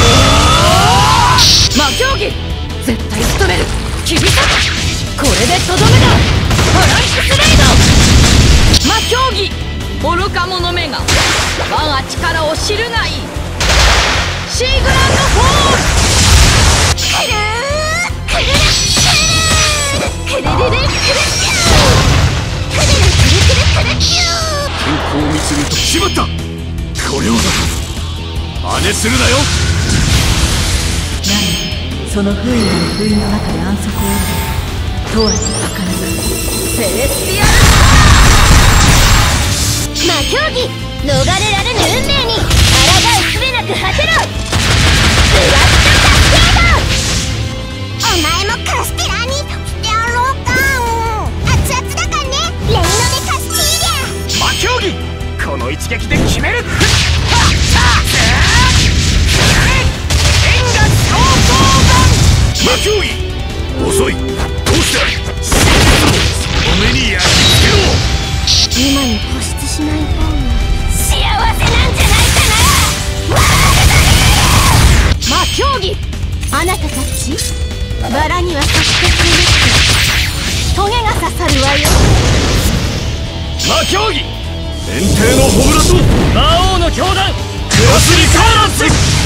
魔競技絶対仕留める。厳しさこれでとどめだ。フランクスレイド。魔競技愚か者めが我が力を知るがいい。シーグランドフォール。 くるーくるるくるるくるるるくるるくるるくるくるくるキュー。 健康を見つめとしまった。これをだ真似するなよ。 その不意なる不意の中で安息を得るとわず儚くセレスティアル。 魔競技逃れられぬ運命に抗う術なく果てろ。ブラックカスケード。お前もカステラにしてやろうか。熱々だからねレイノデカスチーリャ。 魔競技この一撃で決める。 魔競技遅い。どうしたその目に焼き付けろ。 今に固執しない方が幸せなんじゃないかな。 魔競技あなたたちバラにはそしてくるってトゲが刺さるわよ。 魔競技天帝のホブラと魔王の教団クロスリカーランス。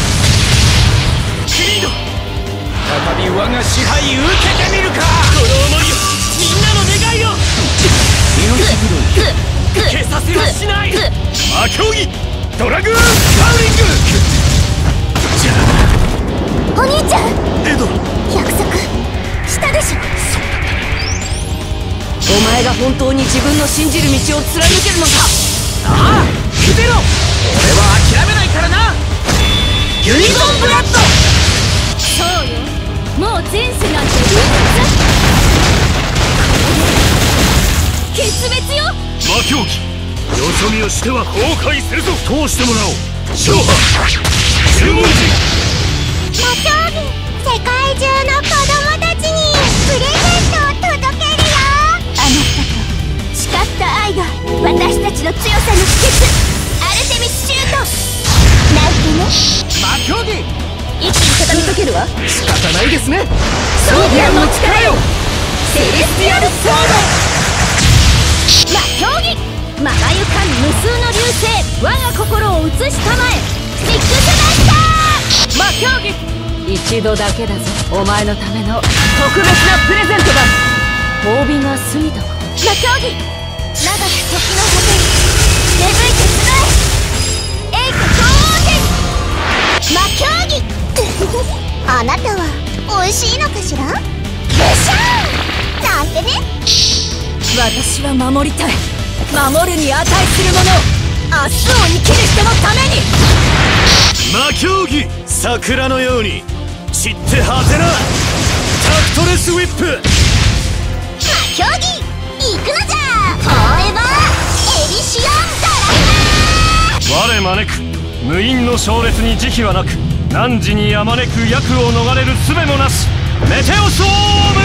キリード再び我が支配受けてみるか。この思いをみんなの願いを命拾い消させはしない。 魔競技ドラグーンカウリング。じゃあお兄ちゃんエド約束したでしょ。 お前が本当に自分の信じる道を貫けるのか。ああ、クゼロ、俺は諦めないからな。ユニゾンブラッド。 そうよ、もう前世なんていいはず。決別よ。 魔境儀、よそ見をしては崩壊するぞ。通してもらおう。勝破注文時。 魔境儀、世界中の子供たちにプレゼントを届けるよ。あなたと誓った愛が私たちの強さの秘訣、アルテミスシュートなんてね。 魔境儀、 一気に畳みかけるわ。 仕方ないですね。 ソービアンの力よ、セレスティアルソード。魔境儀、まばゆかん無数の流星、我が心を映したまえ。シックスマスター。魔境儀、 一度だけだぞ、お前のための特別なプレゼントだ。褒美が過ぎたか。 魔境儀、長き時の果てに芽吹いてつらえ。栄華超王魔境儀あなたは美味しいのかしら。でしょーなんてね。 私は守りたい。守るに値するもの、明日を生きる人のために。 魔境儀、桜のように散って果てなタクトレスウィップ。 魔境儀、行くのじゃ。フォーエバーエリシオンドライバー。 我招く無因の勝劣に慈悲はなく、汝にあまねく厄を逃れる術もなし。メテオスオーム。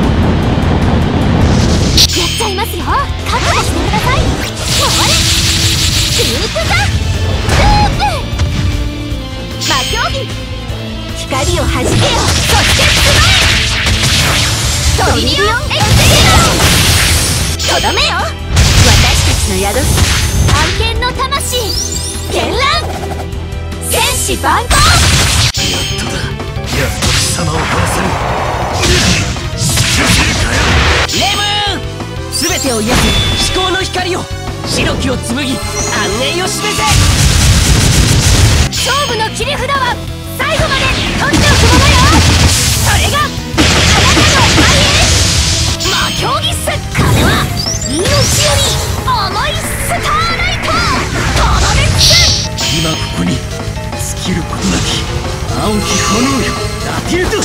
やっちゃいますよ。覚悟してください。それスープザループ。 魔境儀、光を弾けよ。そしてつまえトリリオンエクセリオン。とどめよ、私たちの宿す探検の魂。絢爛戦士万行。 やっとだ、やっと貴様を殺せる。 レムーン、全てを癒す至高の光を、白きを紡ぎ安寧を示せ。 勝負の切り札は最後まで取っておくものよ。それがあなたの繁栄。魔境儀ス、金は命より重いスターライト。とどめつけ。 今ここに尽きることなき青き炎よ、ラティルト。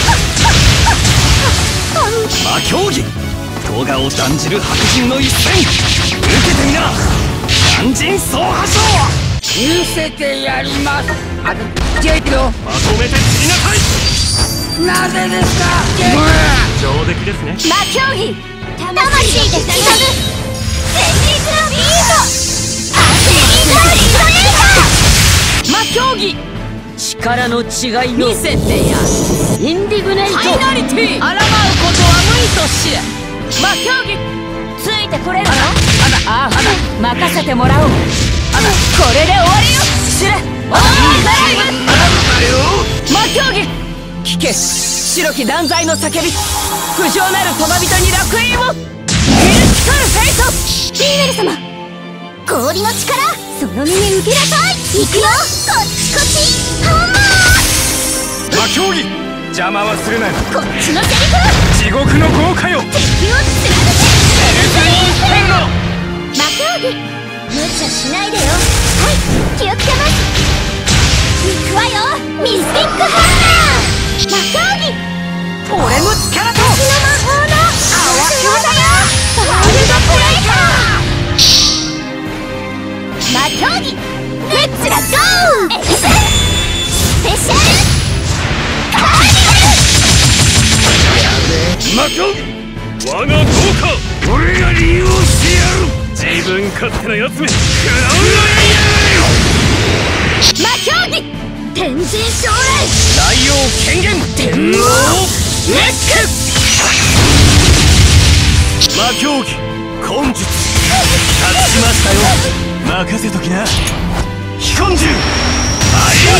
魔境儀、咎を断じる白人の一戦、受けてみな。肝心総破傷。 見せてやります。あのジェイロ、 まとめて散りなさい。 なぜですか。 上出来ですね。 魔境儀、 魂で刻む戦慄のビート、アンテリートリトレーター。 魔境儀、力の違いを見せてやる。インディグネイトファイナリティ、あらまうことは無理と知れ。 魔境儀、ついてこれるの。 あらあら、任せてもらおう。あら、これで終わりよ。知れ、オーライブ。魔境儀、聞け、白き断罪の叫び、不浄なる飛ば人に楽園を。ミルキカルフェイト。 リーネル様、氷の力、その身に受けなさい。行くよ、こっちこっちハンマー。 魔境儀、邪魔はするな。 こっちのセリフ、 地獄の豪華よ。 敵を貫け。魔境儀、無茶しないでよ。はい、気をつけます。行くわよ、ミスティックハンマー。魔境儀、 俺の力と私の魔法の泡強だよ、ワイルドブレイカー。魔境儀、レッツラゴー。エクセルスペシャルカーニバル。 魔境儀、我が豪華、俺が利用してやる。自分勝手なやつめ、食らうのや魔境儀、天神将来。 大王権限、天王ネック。魔境儀、根術達しましたよ。任せときな。飛根銃あり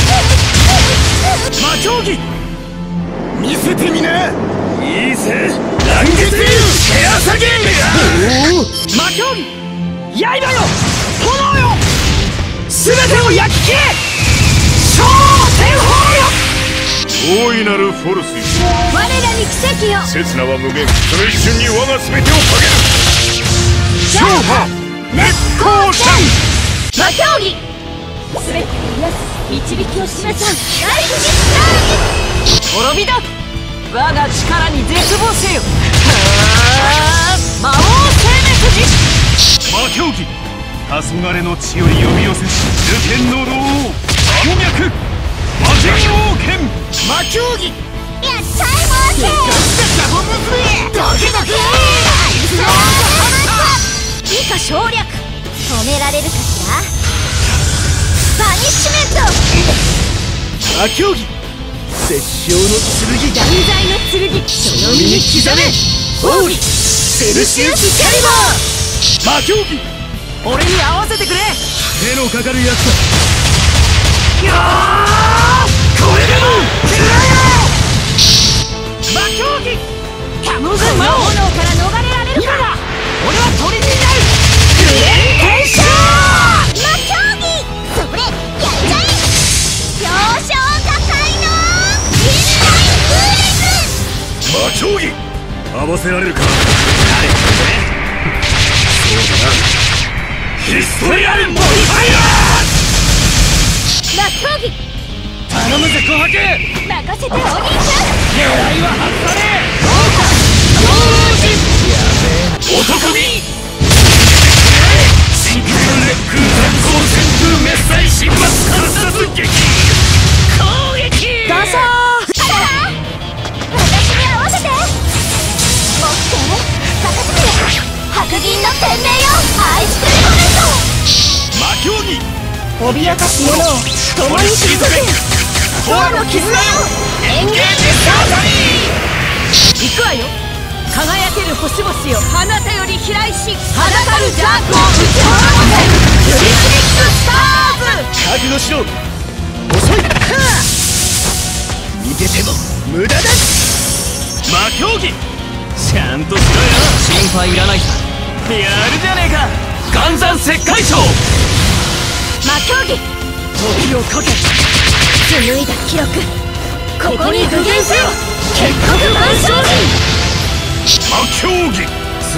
まし。魔境儀、見せてみな。いいぜ、乱月流手朝ゲーム。 魔境儀、刃よ、炎よ、全てを焼き切れ。超天砲よ。 大いなるフォルスよ。 我らに奇跡を。 刹那は無限。その一瞬に我が全てをかける。超波熱光弾。 魔競技全てを癒す導きを示さん大不実滅びだ。我が力に絶望せよ。はあ魔王生命時。 魔競技黄昏の地より呼び寄せし流天の老王暗脈魔人王剣。 魔競技やっちゃいませ。 ドキドキ以下省略。 止められるかしら。バニッシュメント。 魔競技絶唱の剣。 断罪の剣その身に刻め。王理セルシウスキャリバー。 魔競技俺に合わせてくれ。 手のかかるやつだ。よーこれでも魔競技頼むぞ魔王炎から逃れられるか。 俺は鳥になる。 グレンテンショー。 魔競技それやっちゃえ。表彰係の近代クイズ。 魔競技合わせられるか。 誰かねそうだな。ヒストリアルモディファイア魔競技頼むぜ琥珀。 任せてお兄ちゃん。 狙いは外され。 男気真空烈空残光旋風滅災神罰観察撃攻撃。 ダサー。 あら私に合わせて。持って任せて。白銀の天命よアイスクリームメント。 魔競技脅かす者を共に退け。コアの絆よエンゲージスタートリー。 行くわよ。輝ける星々よ。 彼方より飛来し裸る邪悪を打ち滅ぼせ。ユニシミックスターズ。 覚悟しろ。遅い。逃げても無駄だ。 魔競技ちゃんとしろよ。 心配いらないさ。 やるじゃねえか。 岩山石灰鳥。 魔競技時をかけ紡いだ記録ここに具現せよ。結核万象人。 魔競技ついてこられる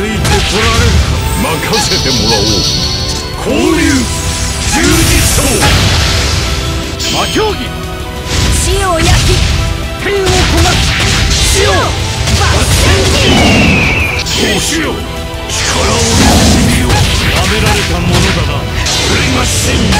か。任せてもらおう。交流十字層。 魔競技地を焼き天を焦がす。 地を抜戦どうしよう。力を見せてみよう。 やめられたものだな。 プリマシン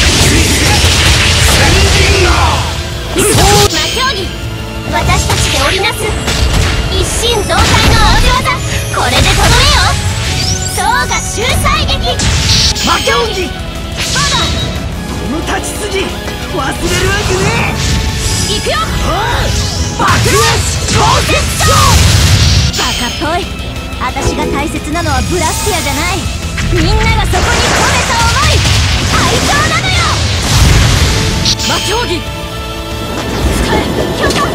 先人が魔競技私たちで織りなす一心同体の青仕技。これでとどめよ。総が秀才撃。 魔競技まだこの立ち筋忘れるわけねえ。 行くよ。 爆裂超絶症。 バカっぽい。私が大切なのはブラスティアじゃない。みんながそこに込めた思い愛情なのよ。 魔競技使え許可。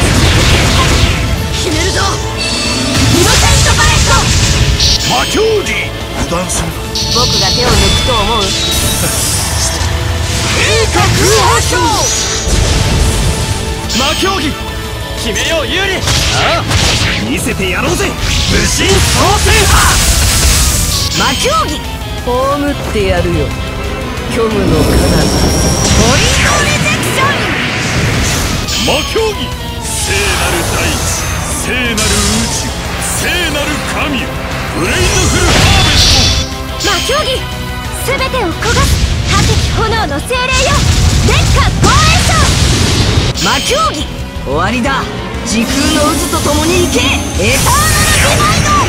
決めるぞ。イノセントバレット。 魔競技油断するな。 僕が手を抜くと思う。 鋭角王将。魔競技決めよう有利。ああ見せてやろうぜ。無心創生派。 魔競技葬ってやるよ。虚無の彼方ホリーコレゼクション。 魔競技聖なる大地聖なる宇宙聖なる神よブレイズフルハーベスト。 魔競技全てを焦がす破敵炎の精霊よ。烈火防衛魔競技終わりだ。時空の渦と共に行け。エターナルディバイド。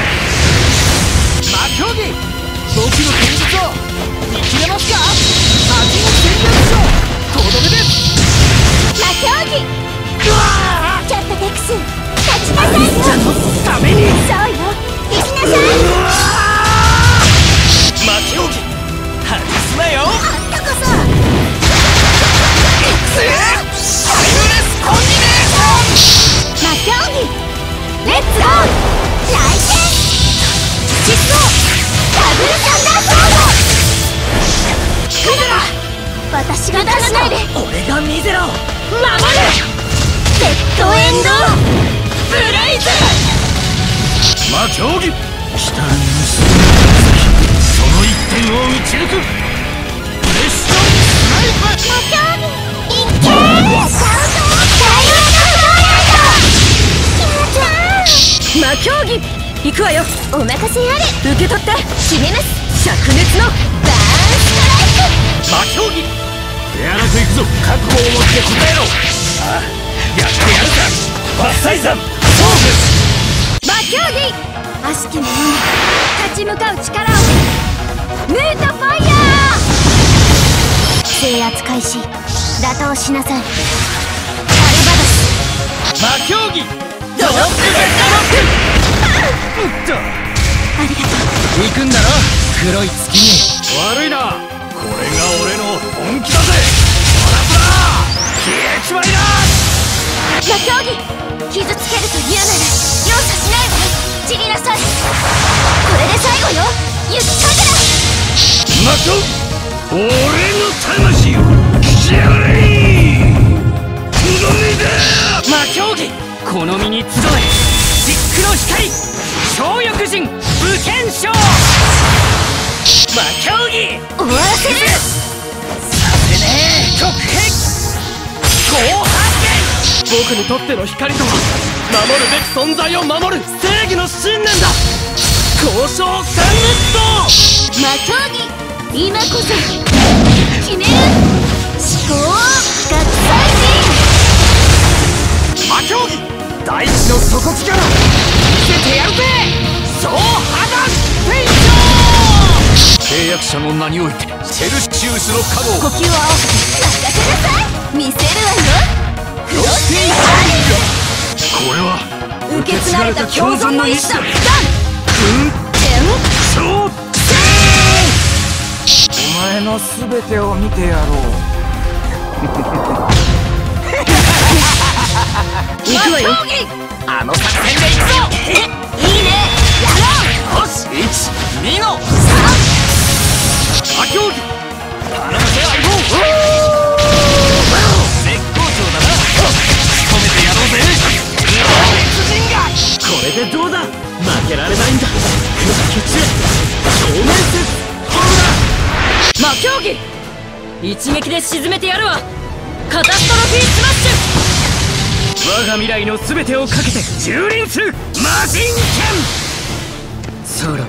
魔競技僕の現実を見切れますか。味の戦略書とどめです。 魔競技ちょっとテクス立ちなさいよ。 忍者のために。 そうよ行きなさい。 魔競技外すなよ。 あんたこそタイムレスコンビネーション。 魔競技レッツゴー来戦疾走ダブルサンダーソード。 ンドブレイズ。 魔競技来たる盗むその一点を打ち抜くプレッションスナイパー。 魔競技いっけー。ダウトダイヤ魔競技行くわよ。 お任せあれ。 受け取って決めます。 灼熱のバーンストライク。 魔競技手荒くいくぞ。 覚悟を持って答えろ。さあやってやるか。伐採山勝負。 魔競技悪しき者に立ち向かう力をムートファイヤ制圧開始。打倒しなさい。 魔競技ドロップベッドロック。うっとありがとう。 行くんだろ黒い月に。悪いな、これが俺の本気だぜ。ほらほら消えちまいな。 魔競技傷つけると言うなら容赦しないわ。散りなさい。これで最後よ雪かぐら。 魔競技俺の魂を聞きやれ。無駄にだ。 魔競技この身に集えシックの光超翼人武剣将。魔競技終わらせる。 させねえ極変高発見。僕にとっての光とは守るべき存在を守る正義の信念だ。交渉殲滅と魔競技今こそ決める。思考学祭魔競技大地の底力見せてやるぜ。総破断フェイト。 契約者の名においてセルシウスの加護を呼吸を合わせて任せなさい。見せるわよ。クロスフィーこれは受け継がれた共存の意志だ。ダンそうお前の全てを見てやろう。 行くわよ。 あの作戦で行くぞ。 いいねやろう。 よしいちにの魔競技頼むぜ相棒。絶好調だな。仕留めてやろうぜ熱人が。これでどうだ負けられないんだ。砕け散れ正面説ほら。 魔競技一撃で沈めてやるわ。カタストロフィースマッシュ。 我が未来の全てをかけて蹂躙する魔人剣。さらばだ。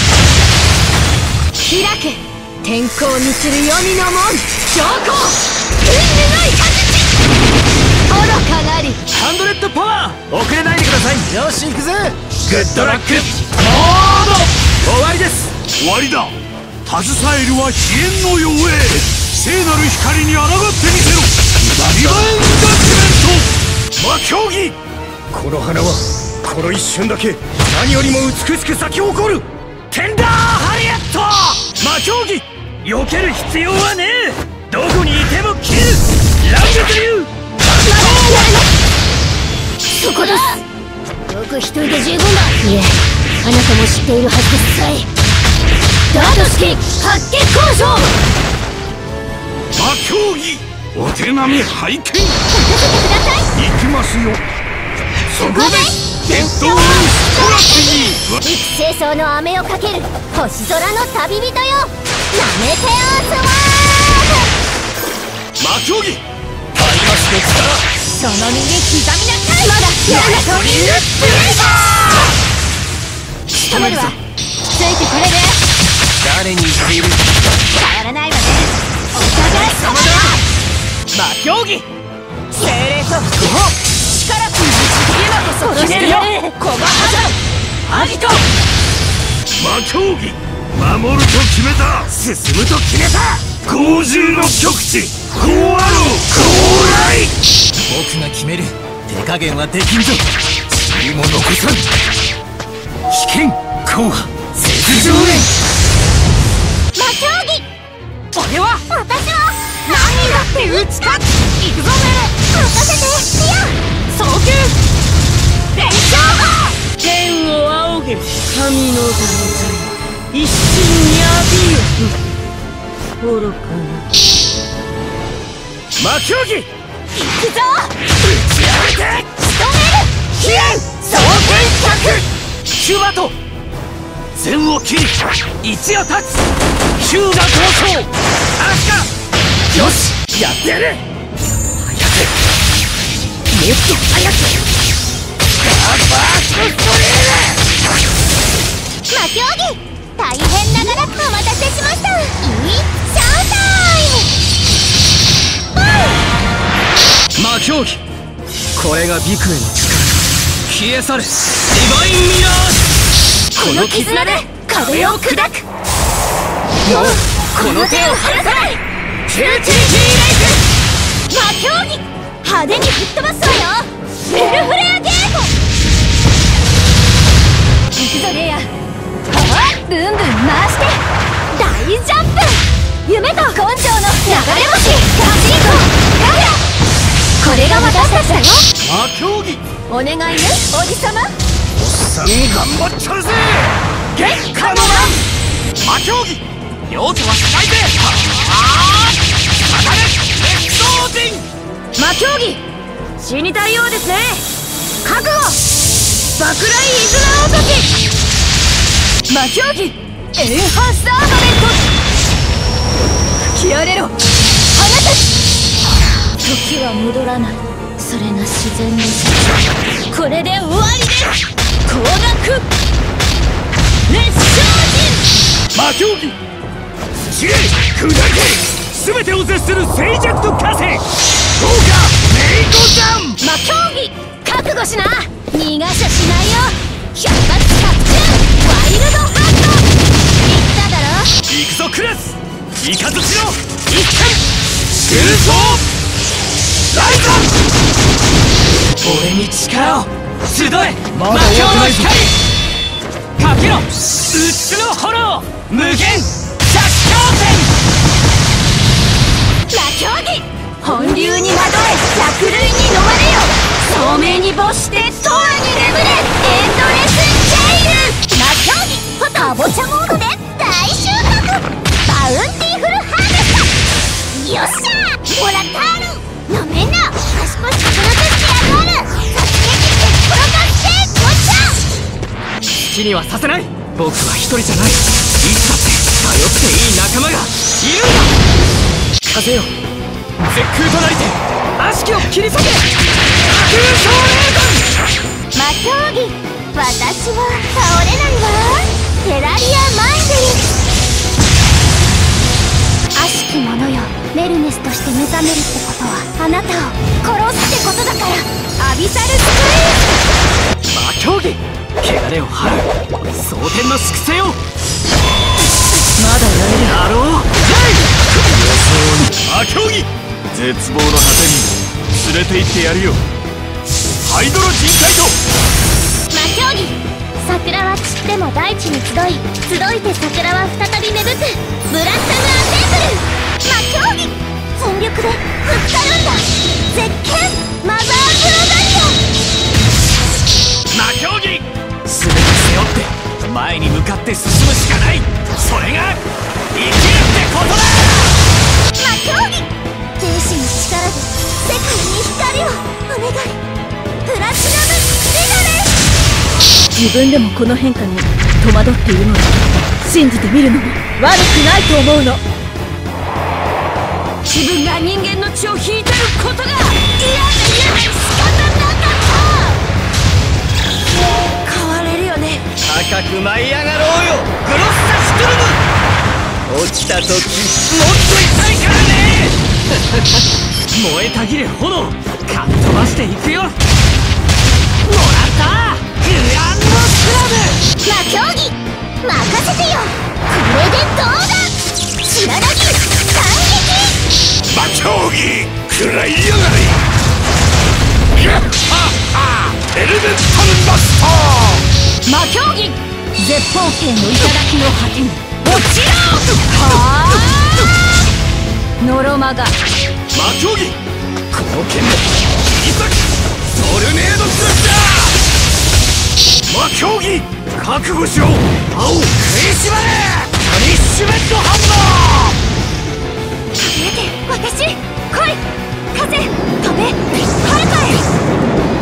開け天候に散る黄泉の門。証拠運命の雷愚かなり。 ハンドレッドパワー遅れないでください。よし行くぜ。グッドラックモード終わりです。 終わりだ。携えるは飛燕の妖艶聖なる光に抗ってみせろ。リバインジャッジメント魔競技。 この花はこの一瞬だけ何よりも美しく咲き誇るテンダーハリエット。魔競技避ける必要はねえ。どこにいても切るランゲというそこです。僕一人で十分だ。いえあなたも知っているはずです。さえダート式発見交渉。 魔競技お手並み拝見。 任せてください。 行きますよ。そこでデッドウンストラテジー。 幾清掃の飴をかける星空の旅人よ。なめておすわ魔競技タイマスの力その身に刻みなさい。 まだやらなトリーブレイザー。 仕留めるわ。ついてこれで誰に言っている。 変わらないわね。お互い様だ。魔競技精霊と力と今こそ決めるよ。コバハザンアギト。 魔競技守ると決めた進むと決めた。 豪獣の極地こうあろう高来。 僕が決める。手加減はできんぞ。塵も残さん。危険硬派雪上へ。 魔競技。 俺は私は何だって打ち勝つ。行くぞめ。 任せて。いや早急連勝だ。天を仰げ神の座一心に浴びよ愚かな。 魔競技行くぞ。 打ち上げた。 て仕留める飛燕総剣客シュバト善を切り一を断つヒューガ同窓アスカよしやってやる早くもっと早くガーバーストレー魔競技大変長らくお待たせしました。いいショータイム。 魔競技これがビクへの力消え去るディバインミラーこの絆で壁を砕くもうこの手を離さないキューティーティーレイク魔競技派手に吹っ飛ばすわよフェルフレアゲート行くぞレイヤブンブン回して大ジャンプ夢と根性の流れ星ガチリコガヤこれが私たちだよ魔競技お願いねおじさまおっさん頑張っちゃるぜ月下の乱魔競技両手は使いでああ当たれ鉄道人魔競技死にたいようですね覚悟爆雷イズナ落とし魔競技エンハンスアーマメント吹き荒れろ放つ時は戻らないそれが自然の摂これで終わりです光学熱傷人魔競技知れ砕け全てを絶する静寂と化成豪華メイコダン魔競技覚悟しな逃がしゃしないよ百発百中ワイルドハント言っただろ行くぞクラスイカズチの一点急走ライズ俺に力を集え魔境の光かけろうつの炎無限着氷魔競技本流に惑え弱類に飲まれよ聡明に没して永遠に眠れエンドレスチェイル魔競技かぼちゃモードで大収穫バウンティフルハーベストよっしゃもらったるなめんな賢い魚としてやるある突撃鉄プロ化してごっちゃ好きにはさせない僕は一人じゃないいつだって頼っていい仲間がいるんだ風よ絶空となりて悪しきを切り裂け空想霊魔競技私は倒れないわテラリアマインデリ悪しき者よメルネスとして目覚めるってことはあなたを殺すってことだからアビサルスクイ魔競技汚れを払う蒼天の粛清をまだやれるだろう魔競技絶望の果てに連れて行ってやるよハイドロ人海と魔競技桜は散っても大地に集い集いて桜は再び芽吹くブラッサムアセンブル魔競技全力でぶつかるんだ絶景マザープロダリア魔競技全て背負って前に向かって進むしかないそれが生きるってことだ魔競技天使の力で世界に光をお願いプラチナムメガネ自分でもこの変化に戸惑っているのだ信じてみるのも悪くないと思うの自分が人間の血を引いてることが嫌で嫌で仕方なかった変われるよね高く舞い上がろうよグロッサスクルム落ちた時もっと痛いからね燃えたぎる炎かっ飛ばしていくよもらったグランドスラム魔競技任せてよこれでどうだ白なぎ感激魔競技食らいやがれガッハッハエレメンタルマスター魔競技絶方形の頂の果てに落ちろはあノロマが魔競技この剣で切り裂くソルネードクラッシャー魔競技覚悟しろ青食いしばれパニッシュメントハンマー輝け私来い風飛べはるかへ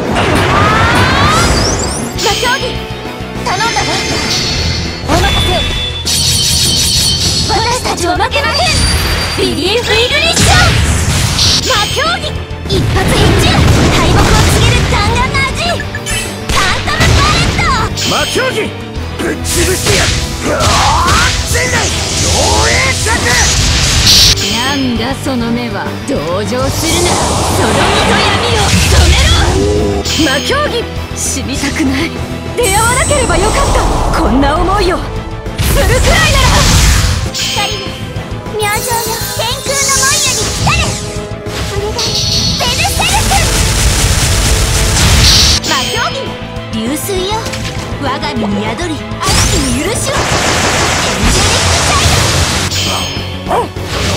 負けません。ビリーフイグニッション魔競技一発必中、敗北を告げる弾丸の味、カンタムパレット魔競技ぶっ潰してやる。 なんだその目は。同情するな、その身と闇を止めろ。魔競技死にたくない。出会わなければよかった。こんな思いをするくらいなら。 光よ、明星よ、天空の門より来たる。お願い、ベルセルク魔競技流水よ、我が身に宿り悪しきに許しを。エンジェリックサイド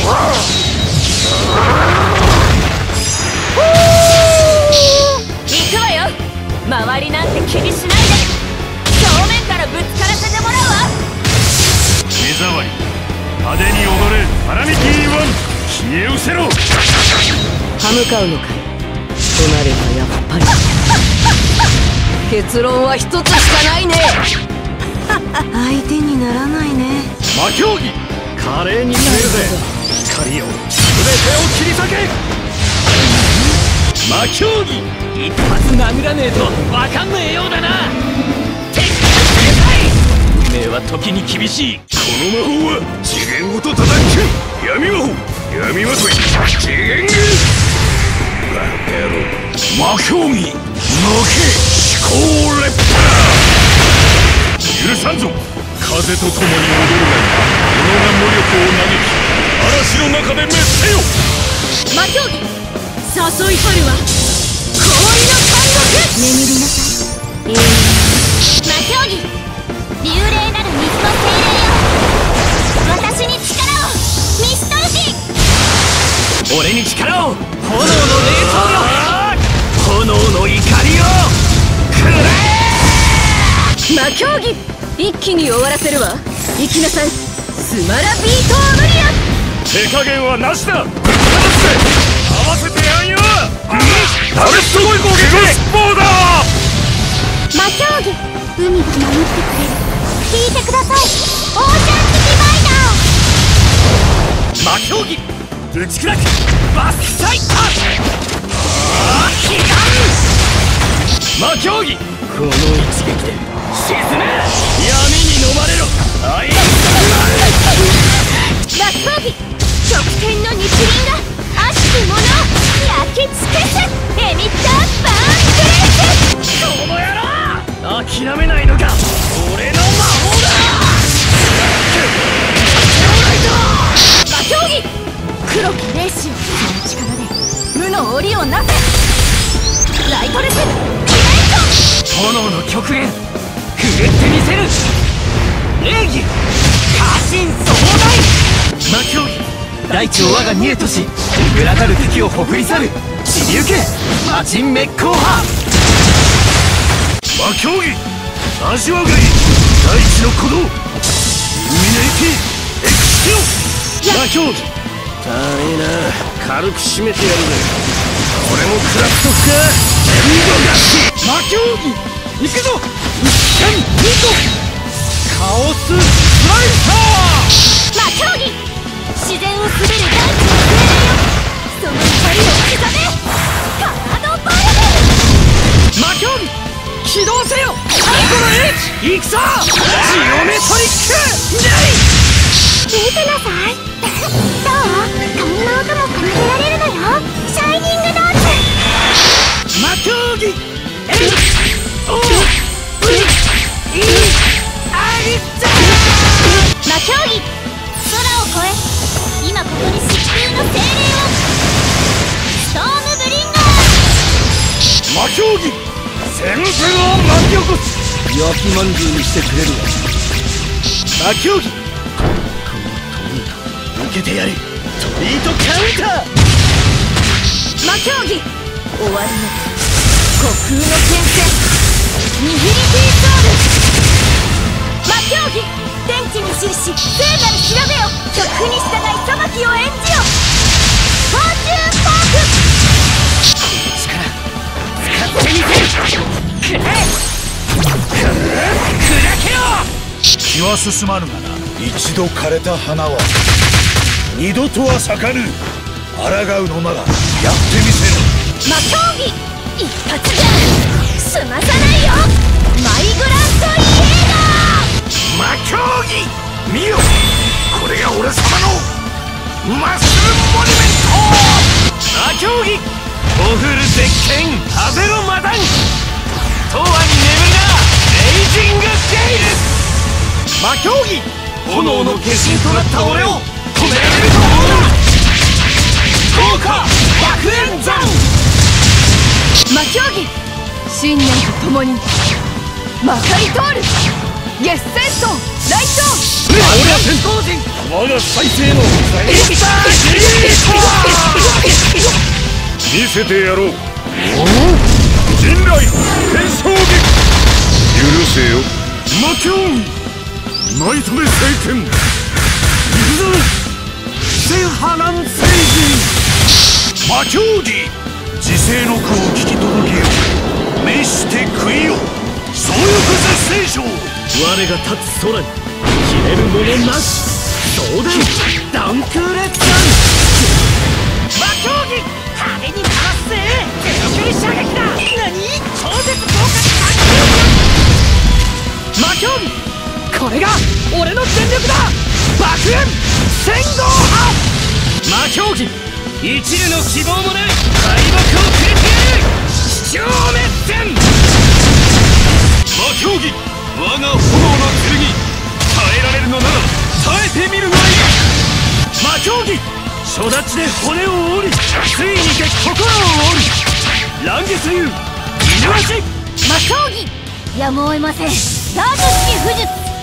行くわよ。周りなんて気にしないで。正面からぶつからせてもらうわ。 目障り派手に踊れパラミティワン、消え失せろ。 歯向かうのかいとなればやっぱり結論は一つしかないね。相手にならないね。 魔競技華麗に決めるぜ。光を全てを切り裂け。魔競技一発殴らねえと分かんねえようだな。鉄拳運命は時に厳しい。この魔法は次元ごと叩く闇魔法、闇まとい次元軍。バカ野郎魔競技負け思考レッパー。許さんぞ。風と共に踊るがいい。己が無力を嘆き嵐の中で滅せよ。 魔競技誘い取るわ。氷の監獄。 眠りなさい、永遠に。魔競技流麗なる水の精霊よ、私に力を見しとるし。 俺に力を。炎の冷凍よ、炎の怒りをくれ。 魔競技一気に終わらせるわ。行きなさい、スマラビートオブリア。 手加減はなしだ。ぶっ放して合わせてやんよ。ダメスト攻撃スポーだ。 魔競技海が守ってくれる。聞いてください、オーシャンティディバイダー。 魔競技打ち砕くバスサイター。あー悲願。魔競技この一撃で沈め。闇に飲まれろ。あい魔競技極天の日輪が悪しき者を焼き尽くす。エミッターバーンブレイク。 この野郎諦めないのか。俺の魔法だ。 魔競技黒き霊視をその力で無の檻をなせ。ライトレス炎の極限くぐってみせる。霊儀家臣壮大。魔競技大地を我が見えとし、群がる敵をほふり去る散りゆけ魔人滅光派。魔競技味わがい大地の鼓動イルミネイティエクシオン。魔競技さあいいな、軽く締めてやるぜ。これも食らっとくか。全部がし魔競技行くぞ。一閃二度カオススライサ魔競技自然を滑る大地の精霊よ、その怒りを刻め。カードバレル。 魔競技起動せよ。アイコのエッジ行くぞ。ジオメトリック見てなさいどう、こんな音も奏でられるのよ。シャイニングダンス。 魔競技えいおういいあいった魔競技空を越え、今ここに疾風の精霊を。ストームブリンガー。 魔競技旋風を巻き起こす。焼きまんじゅうにしてくれるわ。魔競技このトリート受けてやれ。トリートカウンター。 魔競技終わりの虚空の転生ニヒリティソウル。魔競技天地に印聖なる調べよ。曲譜に従い裁きを演じよ。フォーチューンフォーク。 力使ってみせる。くれ砕けろ。 気は進まぬがな、一度枯れた花は二とは咲かぬ。抗うのならやってみせろ。 魔競技一発じゃ済まさないよ。マイグラントイエーガー。 魔競技見よ、これが俺様のマッスルモニュメント。 魔競技オフル絶剣ハゼロマダン。永遠に眠るなレイジングゲイル。魔競技炎の化身となった俺を止められると思うな。豪華爆炎山。 魔競技信念とともにまかり通る月戦争ライト。 俺は戦闘人我が再生の見せてやろう。人雷転送撃。許せよ魔競技ナイトメ聖剣。行くぞ千波乱星人。魔競技時世の句を聞き届けよ。召して食いよ総力絶世将。 我が立つ空に消えるものなし。相談ダンクレッツ魔競技壁にかわすぜ。ゼロ距離射撃だ。何超絶効果魔競技これが俺の全力だ。爆炎千号波。魔競技一縷の希望もない敗北をくれてやる。地上滅戦魔競技我が炎の剣。耐えられるのなら耐えてみるがいい。魔競技初立ちで骨を折りついにて心を折る乱月流犬足。 魔競技やむを得ません。ダート式武術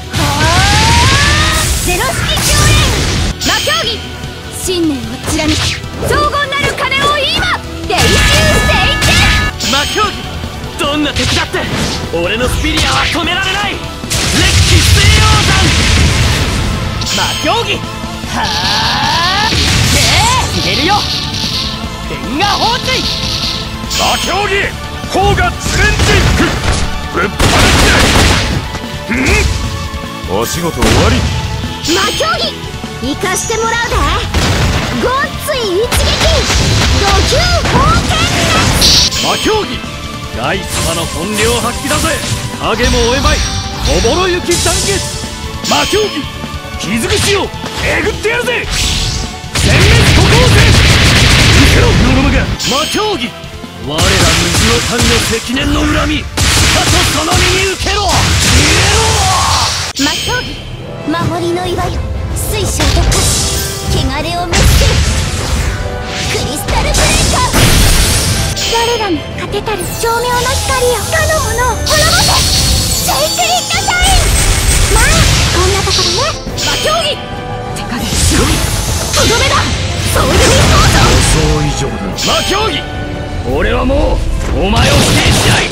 ゼロ式狂炎。魔競技信念を貫き荘厳なる鐘を今霊臭聖剣。 魔競技どんな敵だって俺のスピリアは止められない。烈気西洋山。魔競技はあけー入れるよレンガ放水。 魔競技砲がツレンジックぶっ放してん。お仕事終わり。 魔競技行かしてもらうで。ごっつい一撃土球砲剣熱。 魔競技ガイ様の本領発揮だぜ。影も追えまいおぼろ雪団結。魔競技傷口をえぐってやるぜ。全滅歩行戦。受けろノロマが。魔競技我ら水の谷の積年の恨みかとその身に受けろ。 魔競技守りの岩よ水晶と化し汚れを見つけるクリスタルブレイカー。我らの果てたる照明の光よ他のものを滅ぼせシェイクリッドシャイン。まあこんなところね。 魔競技手加減しろ。とどめだソウルインポーション。 予想以上だ。 魔競技俺はもうお前を否定しない。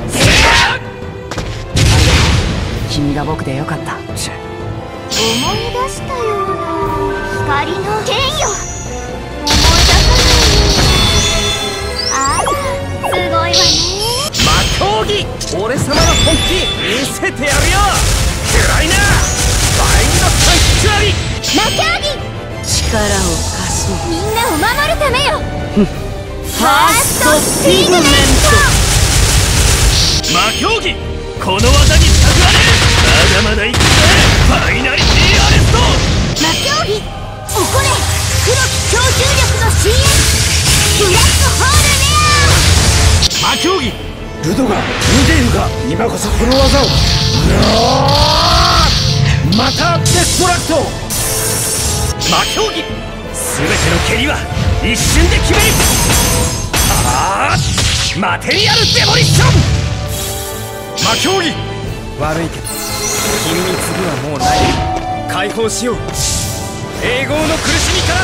君が僕でよかった。 思い出したような光の剣よ。思い出さない。あらすごいわね。 魔競技俺様の本気見せてやるよ。暗いなバインドサンクチュアリ。 魔競技力を貸す。 みんなを守るためよ。 ファーストピグメント。 魔競技この技にたくられまだまだいくぜ。ファイナリティアレスト。 魔競技怒れ黒き超重力の深淵ブラックホールレア。 魔競技ルドが見ているか。今こそこの技を。 またデストラクト。魔競技全ての蹴りは一瞬で決める。ああマテリアルデモリッション。魔競技悪いけど君に次はもうない。解放しよう永劫の苦しみから。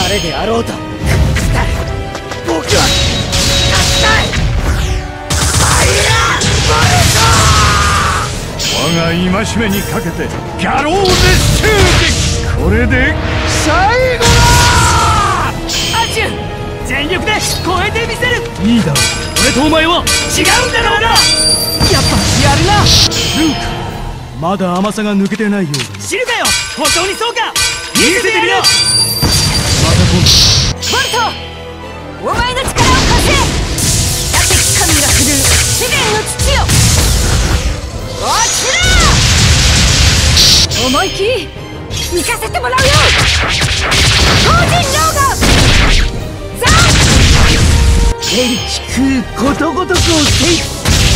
誰であろうと僕は勝ちたい。ファイヤーボルト。 我が戒めにかけてギャローデ襲撃。これで最後だ。 アシュ全力で超えてみせる。 いいだろう。 俺とお前は違うんだろうな。やっぱやるな。 ルークまだ甘さが抜けてないようだ。 知るかよ本当にそうか。見せてみろ。 ことごとくをしていく。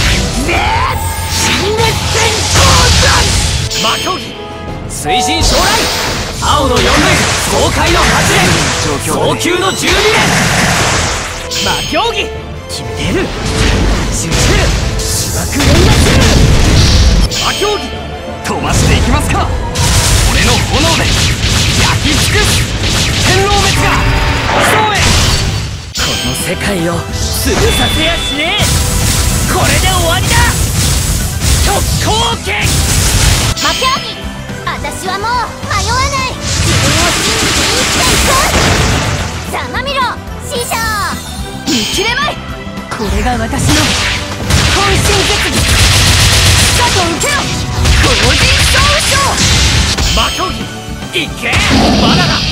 新熱戦鉱山魔競技推進将来青のよん連爽快のはち連早急のじゅうに連魔競技決める集中芝生連打中魔競技飛ばしていきますか。俺の炎で焼き尽くす天狼滅がそうへこの世界を潰させやしねえ。これで終わりだ。特攻剣魔競技私はもう迷わない。自分を信じて生きていく。ざまみろ師匠見切れまい。これが私の渾身絶技。しかと受けろ後人総称魔競技いけまだだ。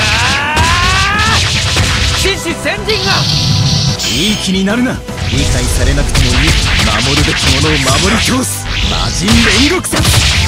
獅子仙人がいい気になるな。理解されなくてもいい守るべきものを守り通す魔人煉獄殺。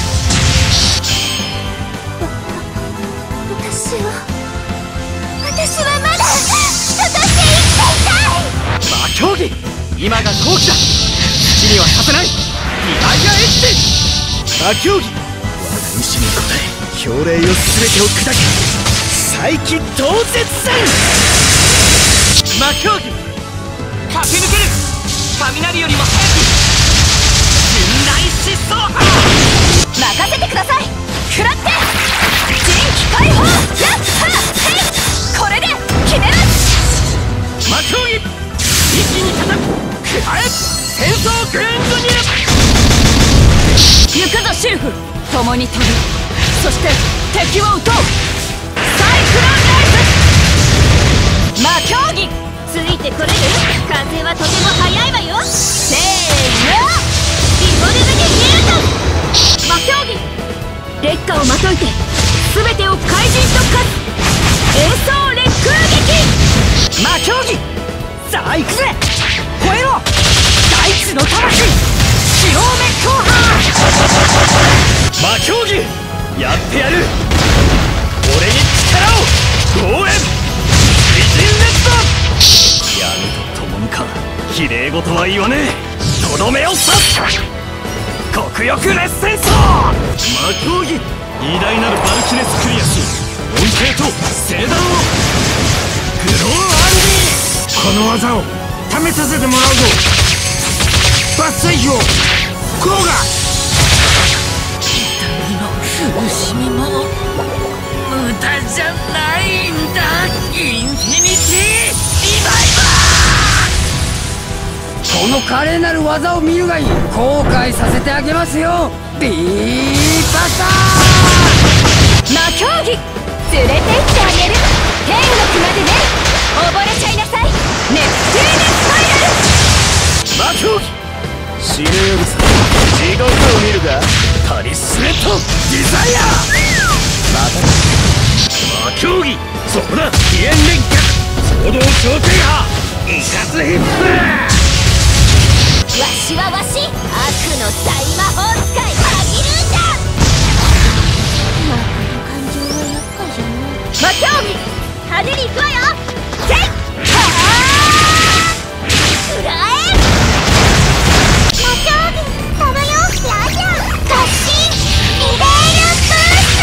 私は私はまだ人として生きていたい。 魔競技今が好機だ。土にはさせないリバイアエッジ。魔競技我が意志に応え氷霊を全てを砕き再起同絶戦。魔競技駆け抜ける雷よりも早く純雷疾走波。 任せてください。食らって人気解放やっはへいこれで決める。 魔競技一気に叩く食らえ戦争グレンドニ行くぞシルフ共に飛ぶ。そして敵を撃とう。サイクロンライズ魔競技ついてこれる。風はとても速いわよ。せーのリボルブゲヒルトン魔競技烈火をまといて全てを怪人特化栄装烈空撃。 魔競技さあ行くぜ吠えろ大地の魂四葉滅光波。魔競技やってやる。俺に力を応援美人レッド。闇と共にか綺麗事は言わねえ。とどめを刺す極欲烈戦争。魔競技偉大なるバルキネスクリアス恩恵と聖断をグローアンディ。この技を試させてもらうぞ。抜粋表こうが苦しみも無駄じゃないんだ。インフィニティリバイバー。この華麗なる技を見るがいい。後悔させてあげますよビーバター。 魔競技連れて行ってあげる。天国までね溺れちゃいなさい。ネプチューネスパイラル魔競技死ぬよりさ地獄を見るがパリスレットデザイアまた魔競技そこだ飛燕連脚総動小天波イカズヒップ。 わしはわし悪の大魔法使いアギルータン。まあこの感情はやっかじゃな。 魔競技派手に行くわよ。せいはあくらえ魔競技飛ぶよラジャン突進リベールブース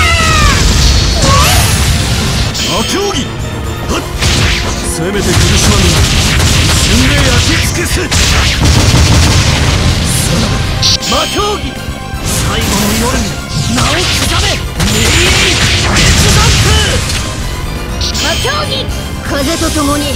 ター。 魔競技はっせめて苦しまぬ一瞬で焼き尽くす。 魔競技最後の夜に名を刻めメイエイデスダンプ。 魔競技風と共に葬って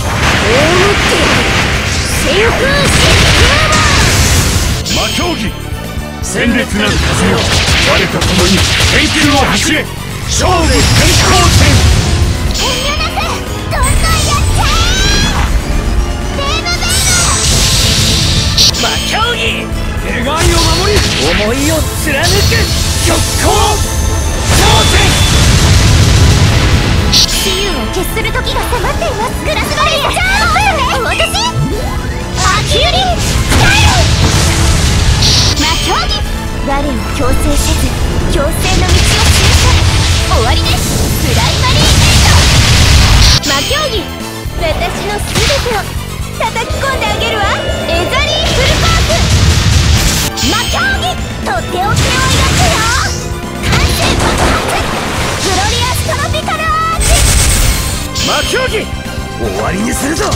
やる。真空疾風魔競技鮮烈なる風よ我と共に天空を走れ勝負天光戦。 遠慮なくどんどんやっちゃえ。ベームベーム魔競技願いを守り思いを貫く極光挑戦。 自由を決する時が迫っています。グラスバリアじゃあ私アキュリンスタイル。魔競技我を強制せず強制の道を示せ。終わりですプライマリーエンド。 魔競技私の全てを叩き込んであげるわ。エザとっておきを描くよ。完成爆発グロリアストロピカルアーチ。 魔競技終わりにするぞ。こ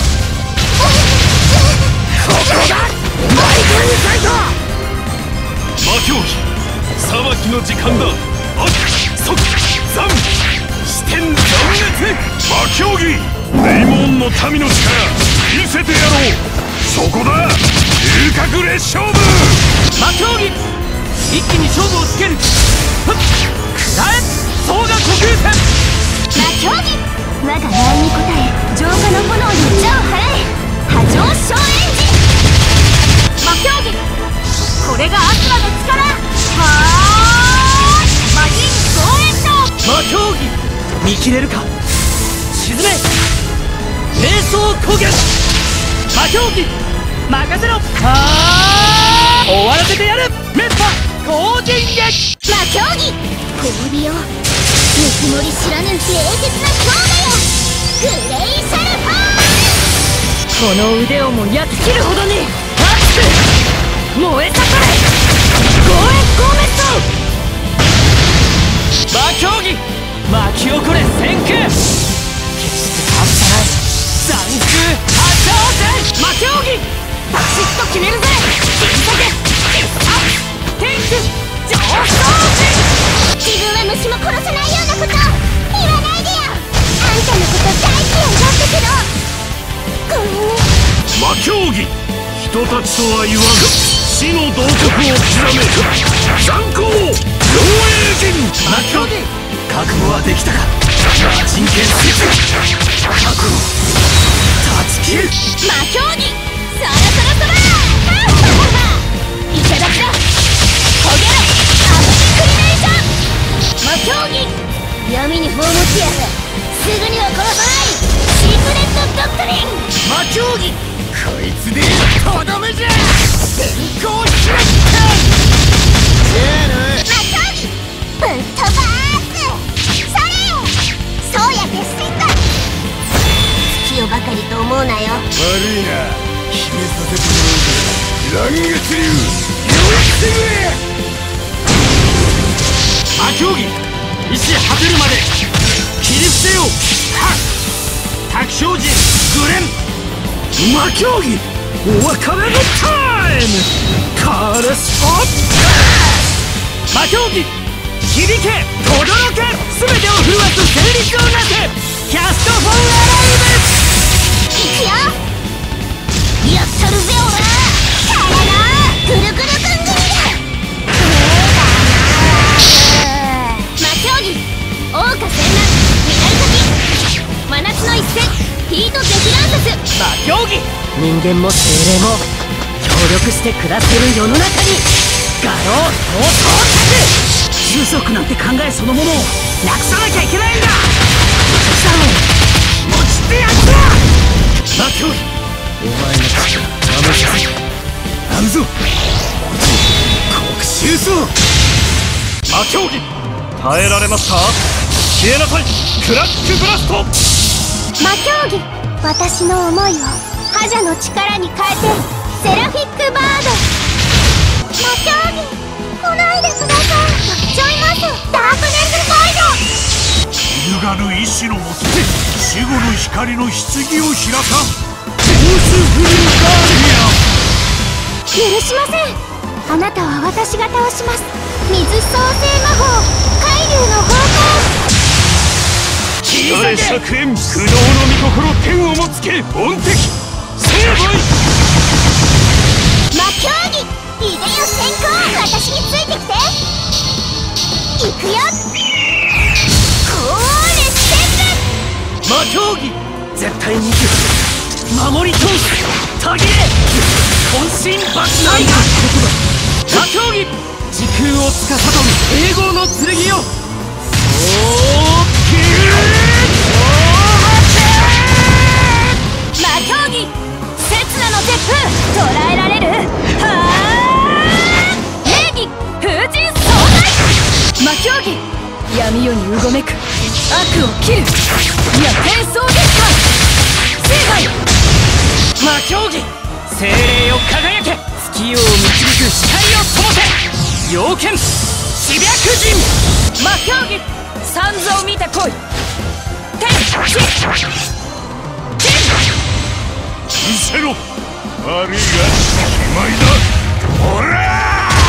こだマイクインサイト。 魔競技裁きの時間だ。あっ即残視点断滅。魔競技デイモンの民の力見せてやろう。そこだ遊郭列勝負。 魔競技一気に勝負をつける。ふっくらえ総が呼吸戦。 魔競技我が名に応え浄化の炎に邪を払え。波状小エンジン。 魔競技これが悪魔の力。はー魔人増援章。 魔競技見切れるか。沈め瞑想攻撃。魔競技任せろ。はー終わらせてやる。メッパ後陣撃。 魔競技氷よぬくもり知らぬ冷徹な強打よ。グレイシャルファー。 この腕をも焼き切るほどに熱く燃え盛れ。ごえんご滅。 魔競技巻き起これ先空。決して半端ない残空破傷戦。魔競技バシッと決めるぜ。必殺必殺天空上昇陣。 自分は虫も殺さないようなこと言わないでよ。あんたのこと大嫌いだったけどごめんね。 魔競技人たちとは言わず死の洞窟を極め残光妖影陣。 魔競技覚悟はできたか。魔人剣説過去を断ち切る。 魔競技そろそろそろいただきだ焦げろアブリクリネーション。魔競技闇に葬ってやる。すぐには殺さないシークレットドクトリン。 魔競技こいつでとどめじゃ。先行開く魔競技ぶっ飛ばーす。それそうや決戦だ。月夜ばかりと思うなよ。 悪いな決めさせてもらうぜ。乱月流よいってくれ。 魔競技意志果てるまで切り捨てよう。はっ卓勝時グレン。魔競技お別れのタイム。カーレスポッ魔競技響け轟け全てを震わす旋律をなせ。キャストフォンアライいくよやっとるぜオラ。体ぐるぐるぐんぐりだ。魔競技桜花戦乱ミナルタキ真夏の一戦ヒートデフランサス。 ブ。魔競技人間も精霊も協力して暮らせる世の中に画廊総到着。 種族なんて考えそのものをなくさなきゃいけないんだ。 さも持ちってやつだ。魔競技お前の力試させあるぞ。国衆層魔競技耐えられますか。消えなさいクラックブラスト。 魔競技私の思いを覇者の力に変えてセラフィックバード。魔競技来ないでください。ちょいますダークネスボイド。 揺るがぬ意志のもと死後の光の棺を開かん。 許しません。あなたは私が倒します。水創生魔法海流の方向。 誰釈縁不動の御心天をもつけ恩敵成敗。 魔競技いでよ先行私についてきて。いくよコーレステップ。 魔競技絶対に守り通すたぎれ渾身抜体が魔競技時空を司る永劫の剣よ。そうきる魔競技刹那の鉄風捉えられる。はー正義風神総代。魔競技闇夜にうごめく悪を切る。いや転送月間成敗。 魔競技精霊よ輝け月夜を導く光を灯せ。妖猟犬死白人魔競技三蔵見てこい天地見せろ悪いが決まりだほら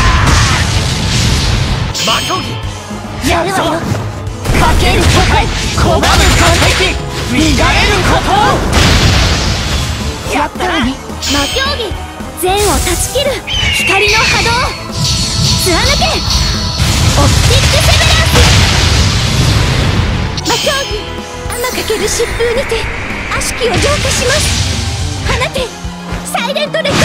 魔競技やるわよ。 かける都会拒む完璧乱れることをやったな魔競技善を断ち切る光の波動貫けオプティックセブランス魔競技天かける疾風にて悪しきを浄化します放てサイレントレクレ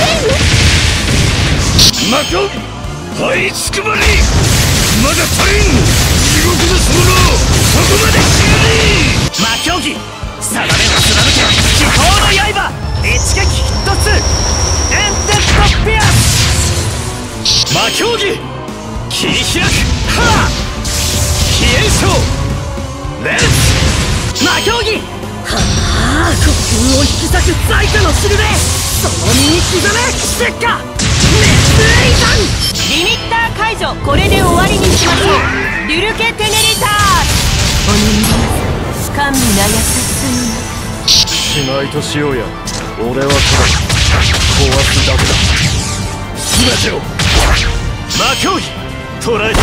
イム魔競技はいつくばりまだ足りん地獄のそのそこまでしやれ魔競技定めを貫け気候の刃一撃ヒットツーエンテッドピアス魔競技切り開くはあ飛炎症レンス魔競技はあ古風を引き裂く在家のしるべその身に刻め石化熱霊山リミッター解除これで終わりにしましょうリュルケ・テネリターお人形甘美な優しさにしないとしようや俺はただ壊すだけだ全てを魔競技捉えて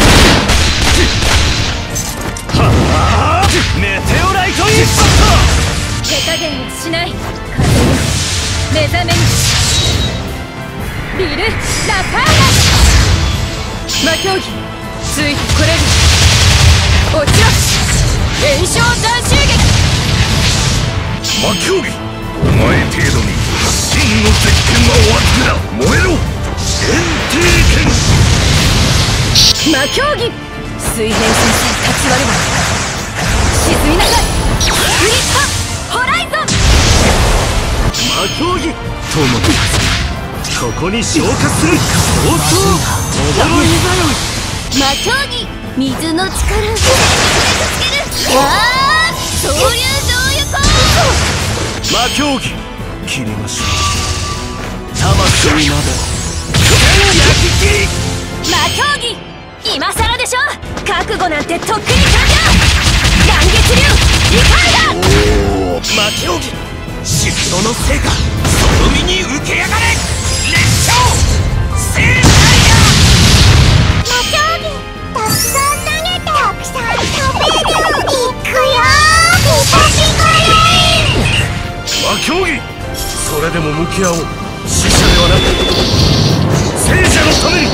はあメテオライトインパクト手加減はしない風よ目覚めにビル・ラパーナ魔競技ついてこれる落ちろ炎症大襲撃魔競技お前程度に真の絶剣はお預けだ燃えろ炎帝剣魔競技水平線さえ立ち割れば沈みなさいスプリットホライゾン魔競技ともかくここに消化する相当驚いだよ魔競技水の力をつけるわあそういうどういうこと魔競技切りましょう魂まで焼き切り魔競技今更でしょ覚悟なんてとっくに完了断月流怒りだ魔競技シフトの成果その身に受けやがれ熱唱聖太陽魔競技たくさん投げてたくさん食べるいくよピカピカレ魔競技それでも向き合おう死者ではなく聖者のために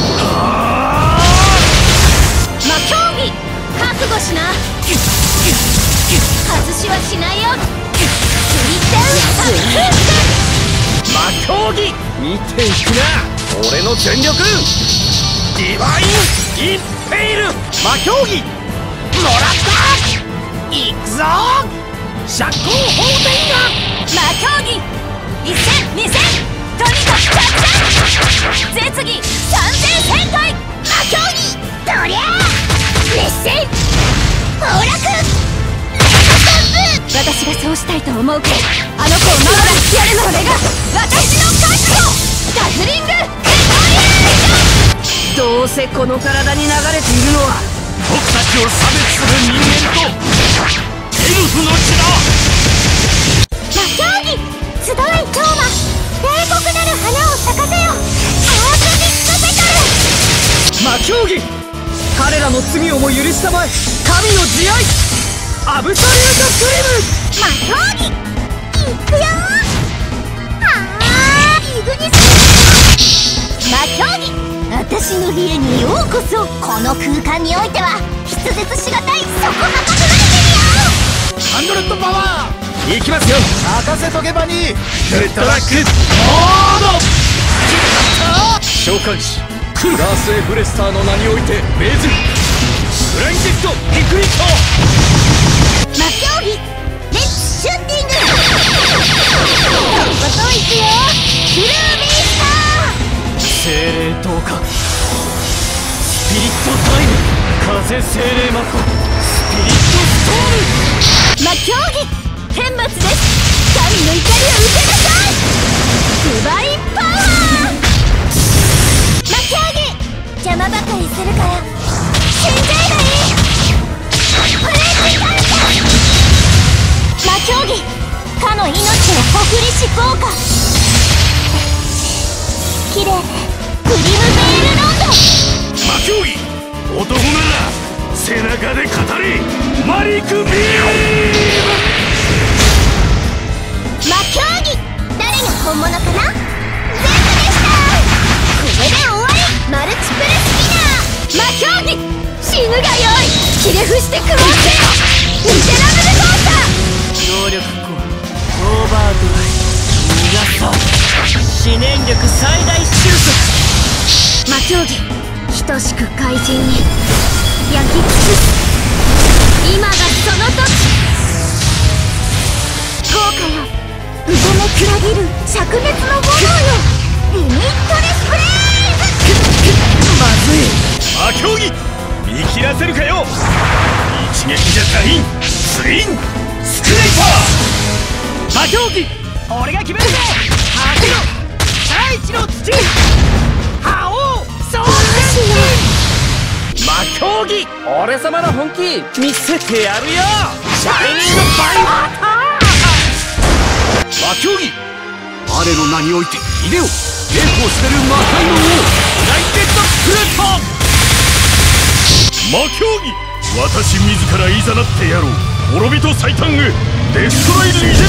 魔競技覚悟しな外しはしないよスリッダウン魔競技見ていくな俺の全力ディバインインペイル魔競技もらったいくぞシャッコーホーデンガ魔競技いっせんにせんとにかくたくさん絶技さんぜんせん回魔競技どりゃ熱戦崩落私がそうしたいと思うからあの子を守らせてやるの俺が私の覚悟ガズリングレトリエーションどうせこの体に流れているのは僕たちを差別する人間とエルフの血だ魔競技集い超魔冷酷なる花を咲かせよアークティックペタル魔競技彼らの罪をも許したまえ神の慈愛アブソリュートクリ魔競技いくよあーイグニス魔競技私の家にようこそこの空間においては筆舌しがたいそこはかせられてるよハンドレッドパワーいきますよ任せとけばにグッドラックモード召喚士ダース・エフレスターの名において命ずるフライングジェットリクリット魔競技レッツシューティングとこといくよフルーミースター精霊同化スピリットタイム風精霊魔法スピリットストーム魔競技天末です神の怒りを受けなさいディバインパワー魔競技邪魔ばかりクリシ効果綺麗プリムベールロンド魔競技男なら背中で語れマリクビーム魔競技誰が本物かな全部でしたこれで終わりマルチプルスピナー魔競技死ぬがよいひれ伏して食わせよミゼラブルコースター能力コアオーバードライ逃がそう思念力最大収束魔競技等しく怪人に焼き尽くす今がその時効果ようごめくらぎる灼熱の炎よリミットレスフレーズまずい魔競技見切らせるかよ一撃じゃ足りんツインスクレイパー魔競技俺が決めるぞ白の大地の土覇王総魔競技俺様の本気見せてやるよシャイニングバイワーター魔競技我の名においてイデオ霊光してる魔界の王ライテッドプレート魔競技私自らいざなってやろう滅びと最短へデストロイリジェネレー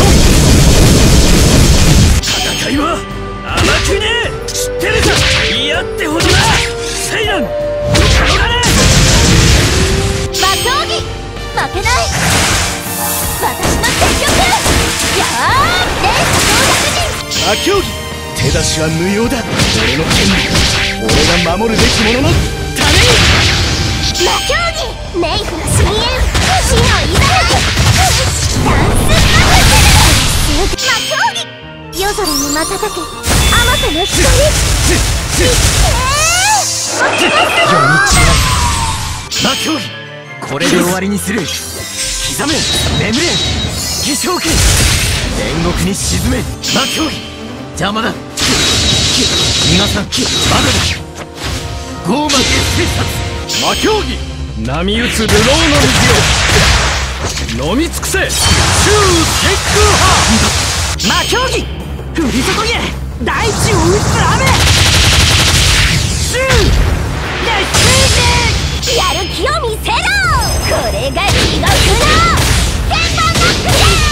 ション戦いは甘くねえ知ってるか嫌ってほどだセイラン転がれ魔競技負けない私の全力やーレース総魔競技手出しは無用だ俺の権利俺が守るべきもののために魔競技メイフの深淵死のイザナクダンスマクセル魔競技夜空に瞬けあまたの光え魔競技これで終わりにする刻め眠れ偽証剣煉獄に沈め魔競技邪魔だ皆さんまだだゴーマ決定殺魔競技波打つ流浪の水を飲み尽くせシュー天空魔競技降り注げ大地を打つ雨シューレッツイやる気を見せろこれが地獄の天板マック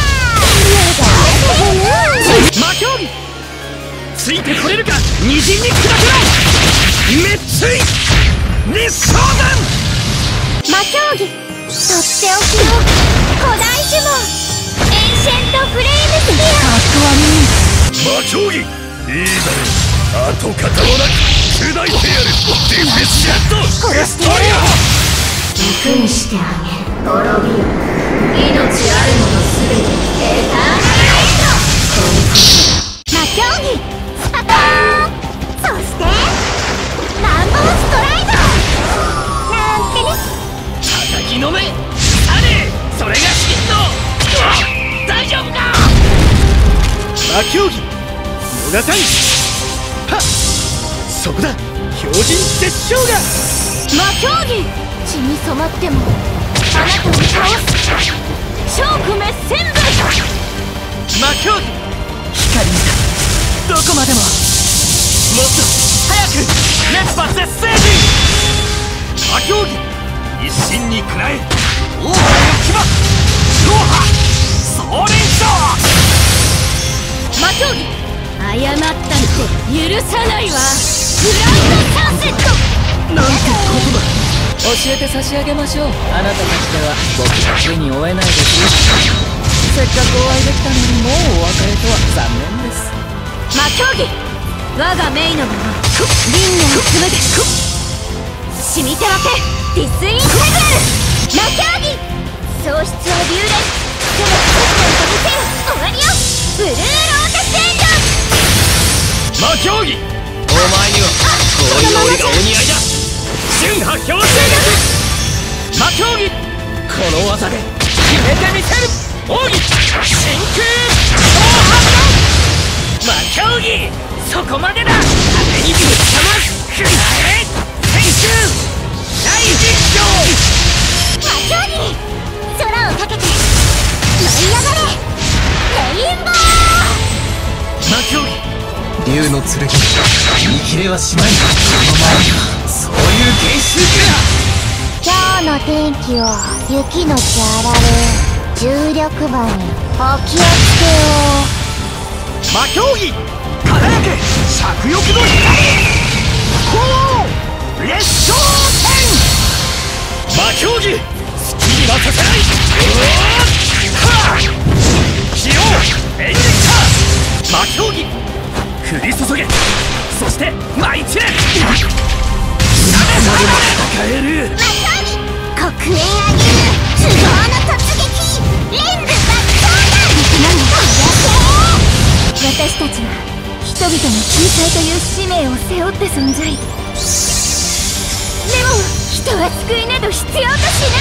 ス魔競技ついてこれるか虹に砕けろめっつい日照弾魔競技とっておきの古代呪文エンシェントフレームスピア魔競技いいだろ跡形もなく砕いてやるディフェンスシャット殺してやる楽にしてあげる滅びよ命あるものすべてエターナルエイト魔競技スパターンそしてランボーストライドなんてね叩きのめあれそれが真の大丈夫か魔競技逃さんはっそこだ標準絶唱が魔競技血に染まってもあなたを倒すチョークメッセンブ魔競技光見たどこまでももっと早く熱波絶世人魔競技一心に食らえ王牌の牙ロハ総連勝魔競技謝ったって許さないわグランドサンセットなんて言葉教えて差し上げましょうあなたたちでは僕の手に負えないですよせっかくお会いできたのにもうお別れとは残念です魔競技我がメイの名は輪廻の爪で染みて分けディスインテグラル魔競技喪失は流連手の形を見せる終わりよブルーローテスエンジョン魔競技お前にはこういう俺がお似合いだ春波強制力魔競技この技で決めてみせる奥義真空大発動魔競技そこまでだ壁にぶちかますくらえ天空大実況魔競技空をかけて舞い上がれレインボー竜の剣見切れはしまい。この前にはそういう研修今日の天気を雪のちあられ重力場にお気をつけを。 魔競技輝け灼翼の光鳳凰烈勝戦。魔競技好きにはさせない。うわっはっ起用演劇か。魔競技降り注げそして舞い散れ。戦える魔競技黒煙あげる不動の突撃連舞爆走弾。なんだ私たちは人々の救済という使命を背負って存在。でも人は救いなど必要としない。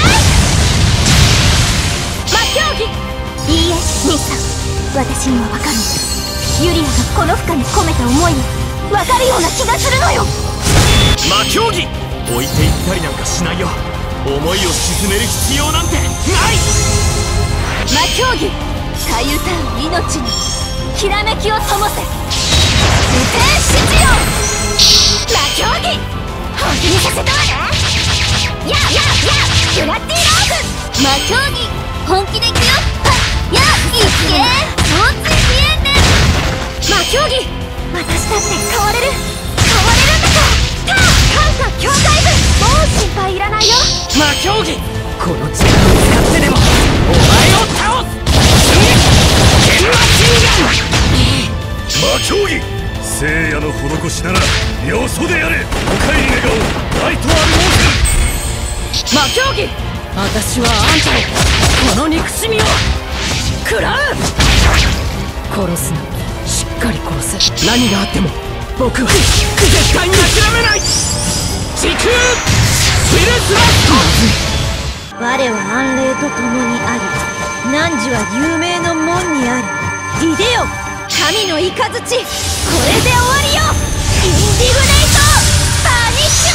魔競技いいえ兄さん、私には分かる。ユリアがこの負荷に込めた思いが分かるような気がするのよ。 魔競技置いていったりなんかしないよ。思いを沈める必要なんてない。 魔競技たゆたう命にきらめきを灯せ。無天使よ魔競技本気にさせたわね。やややグラッティローグ魔競技本気でいくよ。はっやいけ超追飛燕伝魔競技私だって変われる変われるんだから。感化境界部もう心配いらないよ。 魔競技この力を使ってでもお前を倒す。天魔神眼魔競技聖夜の施しならよそでやれ。おかえり願おうライトアルモーション。 魔競技私はあんたをこの憎しみを食らう。殺すなしっかり殺す。何があっても僕は絶対に諦めない。 時空フィルスラット。 我は安霊と共にあり汝は有名の門にあり。リデオ神の雷これで終わりよ。インディグネイトパニッシュ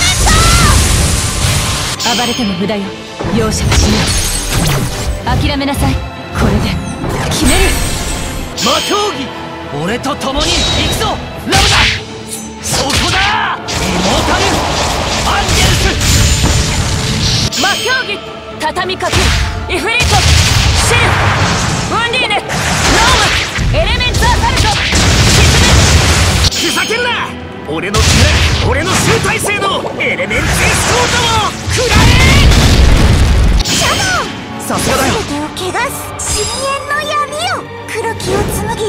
メント。暴れても無駄よ容赦はしない。諦めなさいこれで決める。 魔競技俺と共に行くぞラムだ。そこだイモータルアンゲルス。 魔競技畳みかけるイフリートシルウンディーネロームエレメンツアサルトふざけんな。俺の力俺の集大成のエレメンツエスコートを食らえ。 シャドウさすがだよ。 全てを汚す深淵の闇を黒きを紡ぎ絶望を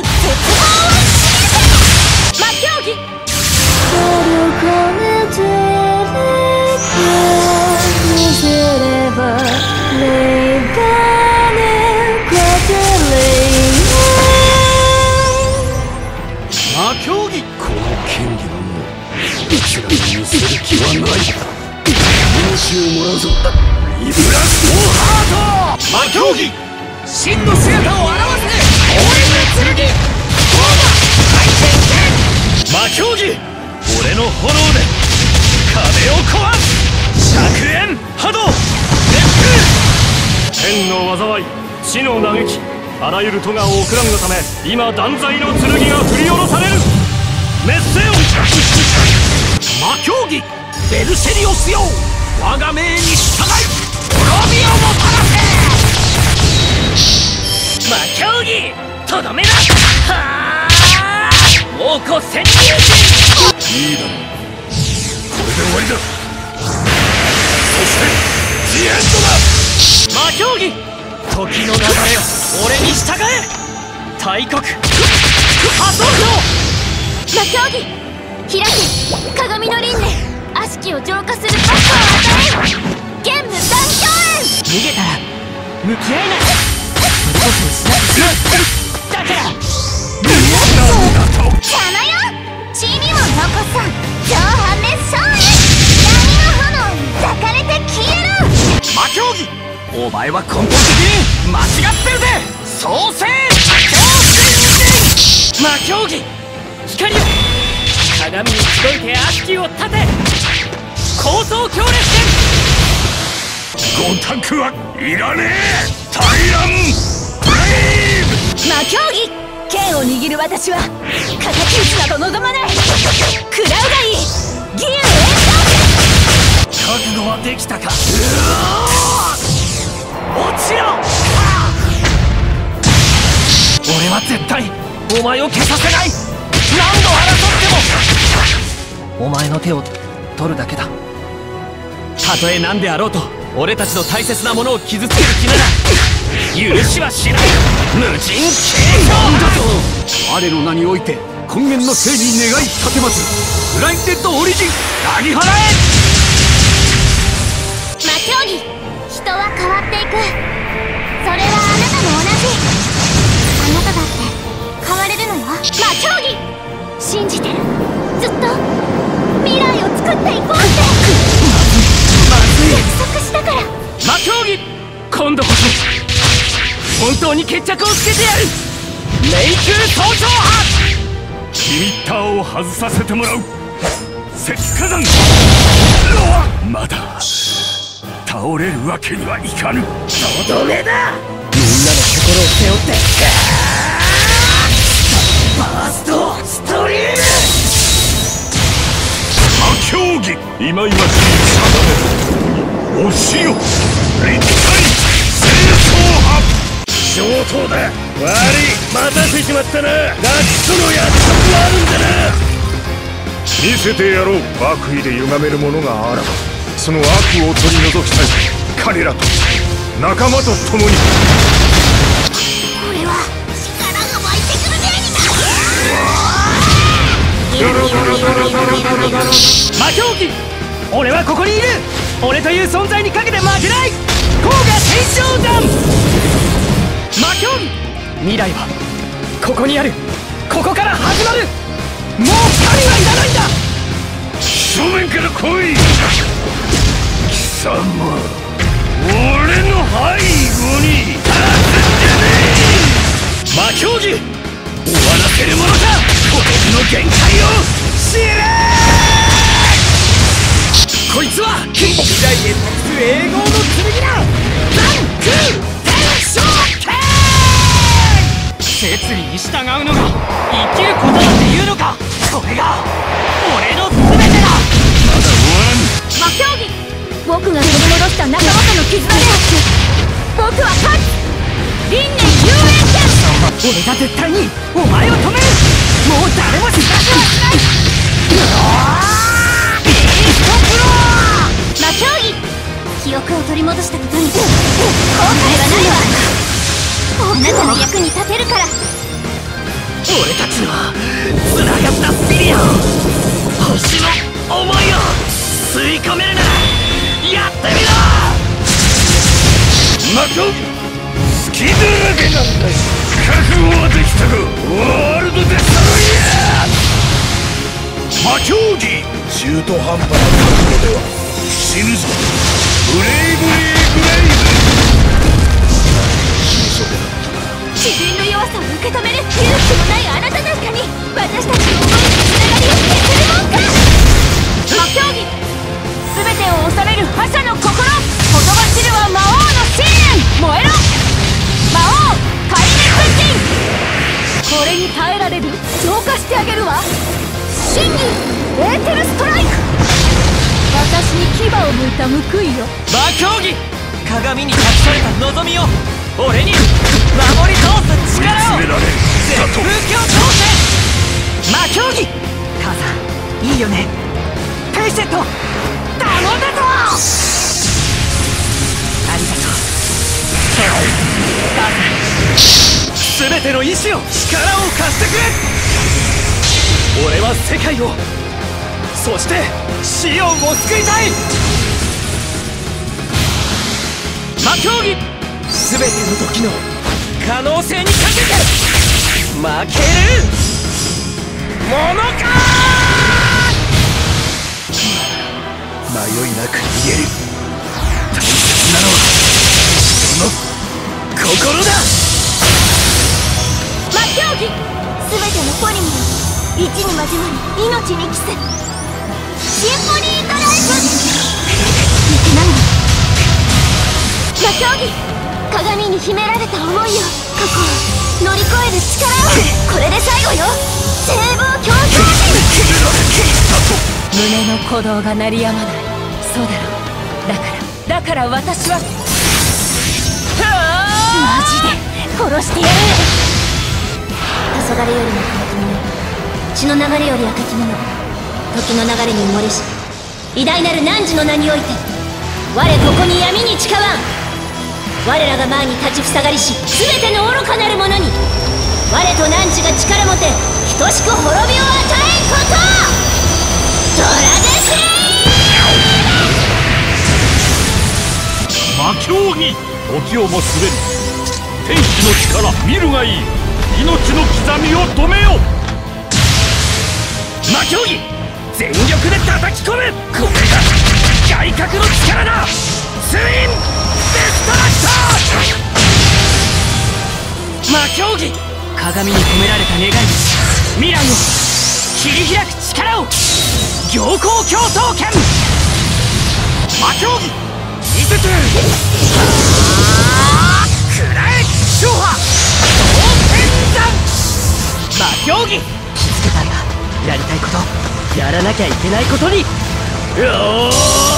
示せ。 魔競技見せればレイバーネクラテ魔競技この権利はもうどちらに見せる気はない。命をもらうぞリブラストハート。魔競技真の姿を現すね応援の剣ゴーダ回転剣。魔競技俺の炎で壁を壊す。灼炎波動熱風。天の災い地の嘆きあらゆる咎を送らんがため今断罪の剣が振り下ろされる。滅せよ魔競技ベルセリオスよ我が命に従い滅びをもたらせ。魔競技とどめだ。はあ猛虎潜入陣。いいだろうこれで終わりだ。そしてジエンドだ。魔競技時の流れを俺に従え。大国破走魔競技開け鏡の輪廻悪しきを浄化するパックを与え玄武残響炎。 逃げたら向き合えない。それこそ失ってだから邪魔よ地味も残さん上半滅勝炎闇の炎に抱かれて消える。 魔競技お前は根本的に間違ってるぜ。創世超新人。魔競技光よ鏡に集いて悪鬼を立て構想強烈剣。ごタンクはいらねえタイランブレイブ。 魔競技剣を握る私は敵討ちなど望まない。食らうがいい。義勇演奏。 覚悟はできたか。落ちろ。俺は絶対お前を消させない。何度争ってもお前の手を取るだけだ。たとえ何であろうと俺たちの大切なものを傷つける気なら許しはしない。無人継承だと我の名において根源の生に願い立てますブラインデッドオリジンラギ払え。 魔競技、人は変わっていく。それはあなたも同じ。あなただって変われるのよ。魔競技、信じてる。ずっと未来を作っていこうって約束したから。 魔競技、今度こそ本当に決着をつけてやる。迷宮総長派リミッターを外させてもらう。石火山まだ倒れるわけにはいかぬ。とどめだ。みんなの心を背負ってバーストストリーム。魔競技、忌々しい定め押しよ立体戦争派。上等だ。悪い、待たせちまったな。ガキとの約束があるんだな。 見せてやろう。悪意で歪めるものがあらばその悪を取り除きたい。彼らと仲間と共に。 これは力が湧いてくるね。 魔競技、俺はここにいる。俺という存在にかけて負けない。甲賀天正山。魔競技、未来はここにある。ここから始まる。もう神はいらないんだ。正面から来い。貴様、俺の背後に立つんじゃねえ。魔競技、終わらせるものか。この限界を知れ。こいつは未来へ託す栄光の剣だ。残空天正剣。摂理に従うのが生きることだっていうのか。これが俺の全てだ。まだ終わらん。 魔競技、僕が取り戻した仲間との絆であって僕は勝つ。輪廻遊園剣。 俺が絶対にお前を止める。もう誰も死なせはしない。ビーストプロー。 魔競技、記憶を取り戻したことに後悔はないわ。あなたの役に立てるから。 俺たちのつながったスピリオン、星の想いを吸い込めるならやってみろ。魔競技、好きだらけなんだよ。覚悟はできたか。ワールドデストロイヤー。魔競技、中途半端な覚悟では死ぬぞ。ブレイブリーブレイブ。 自分の弱さを受け止める勇気もないあなたなんかに私たちの思いのつながりを消せるもんか。 魔競技、全てを恐れる覇者の心。言葉知るは魔王の信念。燃えろ魔王壊滅陣。これに耐えられる。浄化してあげるわ。真にエーテルストライク。私に牙を向いた報いよ。 魔競技、鏡に隠された望みを俺に守り通す力を。絶風狂挑戦。魔競技、母さんいいよね。ペイセット頼んだぞ。ありがとう母さん。全ての意志を力を貸してくれ。俺は世界を、そしてシオンを救いたい。魔競技、全ての時の可能性にかけて負けるものか。迷いなく逃げる。大切なのはその心だ。 魔競技、全てのポリミを一に交わり命に帰すシンフォニードライブ。いけないわ。魔競技、鏡に秘められた思いを過去を乗り越えるる力を。これで最後よ。聖望強行胸の鼓動が鳴りやまない。そうだろう。だからだから私はマジで殺してやる。 黄昏よりも乾き物、血の流れより赤き物、時の流れに埋もれし偉大なる汝の名において、我ここに闇に誓わん。我らが前に立ちふさがりし全ての愚かなる者に、我と汝が力もて等しく滅びを与えんこと。ドラデシ魔競技、時をも滑る天使の力見るがいい。命の刻みを止めよ。 魔競技、全力で叩き込む。これが外角の力だ。ツインデストラクター。魔競技、鏡に込められた願い、未来を切り開く力を。行幸競争権。 魔競技、 見せてくらえ。勝破同天山。魔競技、気づけたんだ。やりたいこと、やらなきゃいけないことに。うおー、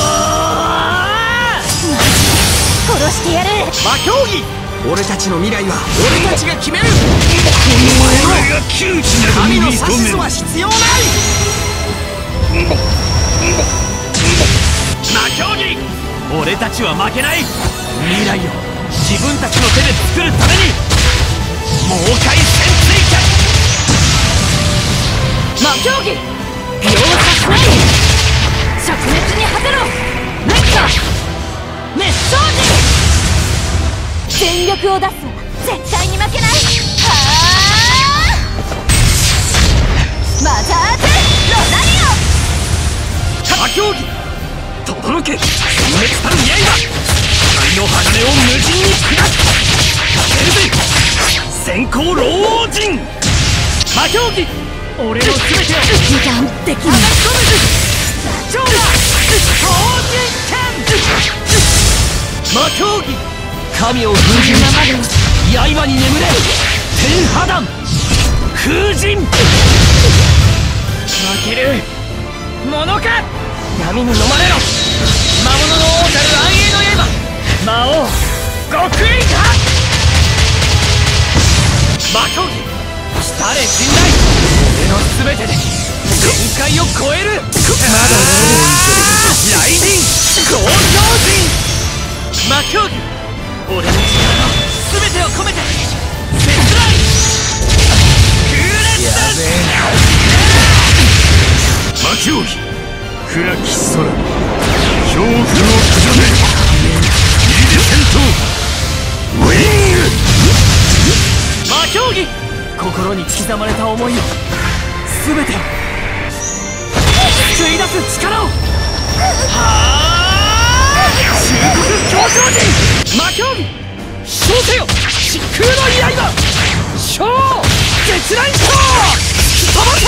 殺してやる。 魔競技、俺たちの未来は俺たちが決める。お前が窮地などに神の指図は必要ない。魔競技、俺たちは負けない。未来を自分たちの手で作るために猛海潜水艦。魔競技、秒殺しない。灼熱に果てろ。メッカ滅相時。 全力を出す。絶対に負けない。はあ、マザーズロザリオ。 魔競技、轟け殲滅たる刃。光の鋼を無尽に砕く。かけるぜ先行老王陣。魔競技、俺の全てを油断できない。 超魔当人剣。魔競技、神を封じる刃に眠れる天破断封刃。負けるものか。闇に飲まれろ。魔物の王たる暗影の刃。魔王極意か。魔競技、来れ信頼。俺の全てで限界を超える。まだ雷神高超人。魔競技、俺の力の全てを込めて切断空裂弾。 魔競技、暗き空、恐怖を刻め。入りで戦闘ウィング。 魔競技、心に刻まれた思いを全てを救い出す力を。はあ、忠国強超人。魔競技、そうせよ疾空の刃。小絶乱飛ばせ。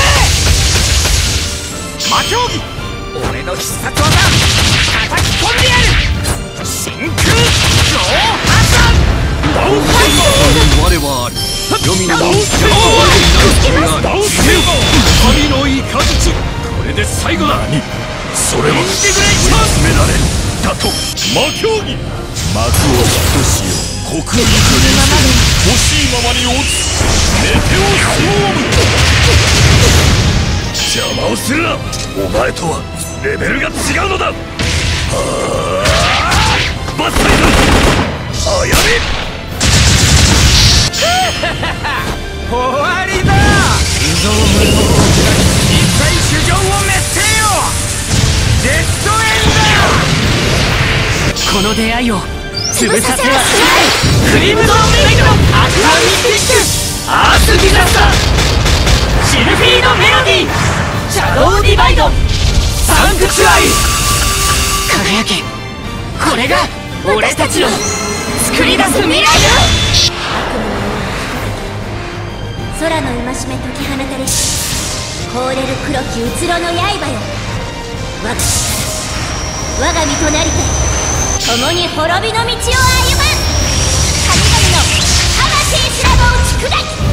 魔競技、俺の必殺技叩き込んでやる。真空上破断ドンファイト。 我はある黄泉の力になる気がある。神の雷、これで最後だ。何それはインテグレーション。 進められるだと。魔競技、幕を引くとしよう。国威という欲しいままに落つ。メテオスモーム。邪魔をするな。お前とはレベルが違うのだ。はあ、バッサイドあやめ。 終わりだ。無造無造一切主情を滅せよ。デストエンダー。この出会いを潰させはしない。クリムゾンメイドアクアミスティックアースディザスターシルフィードメロディーシャドウディバイドサンクチュアリ輝け。これが俺たちの作り出す未来だ。 空の戒め解き放たれし凍れる黒きうつろの刃よ。我が力、我が身となりて共に滅びの道を歩む。神々の魂すらも打ち砕き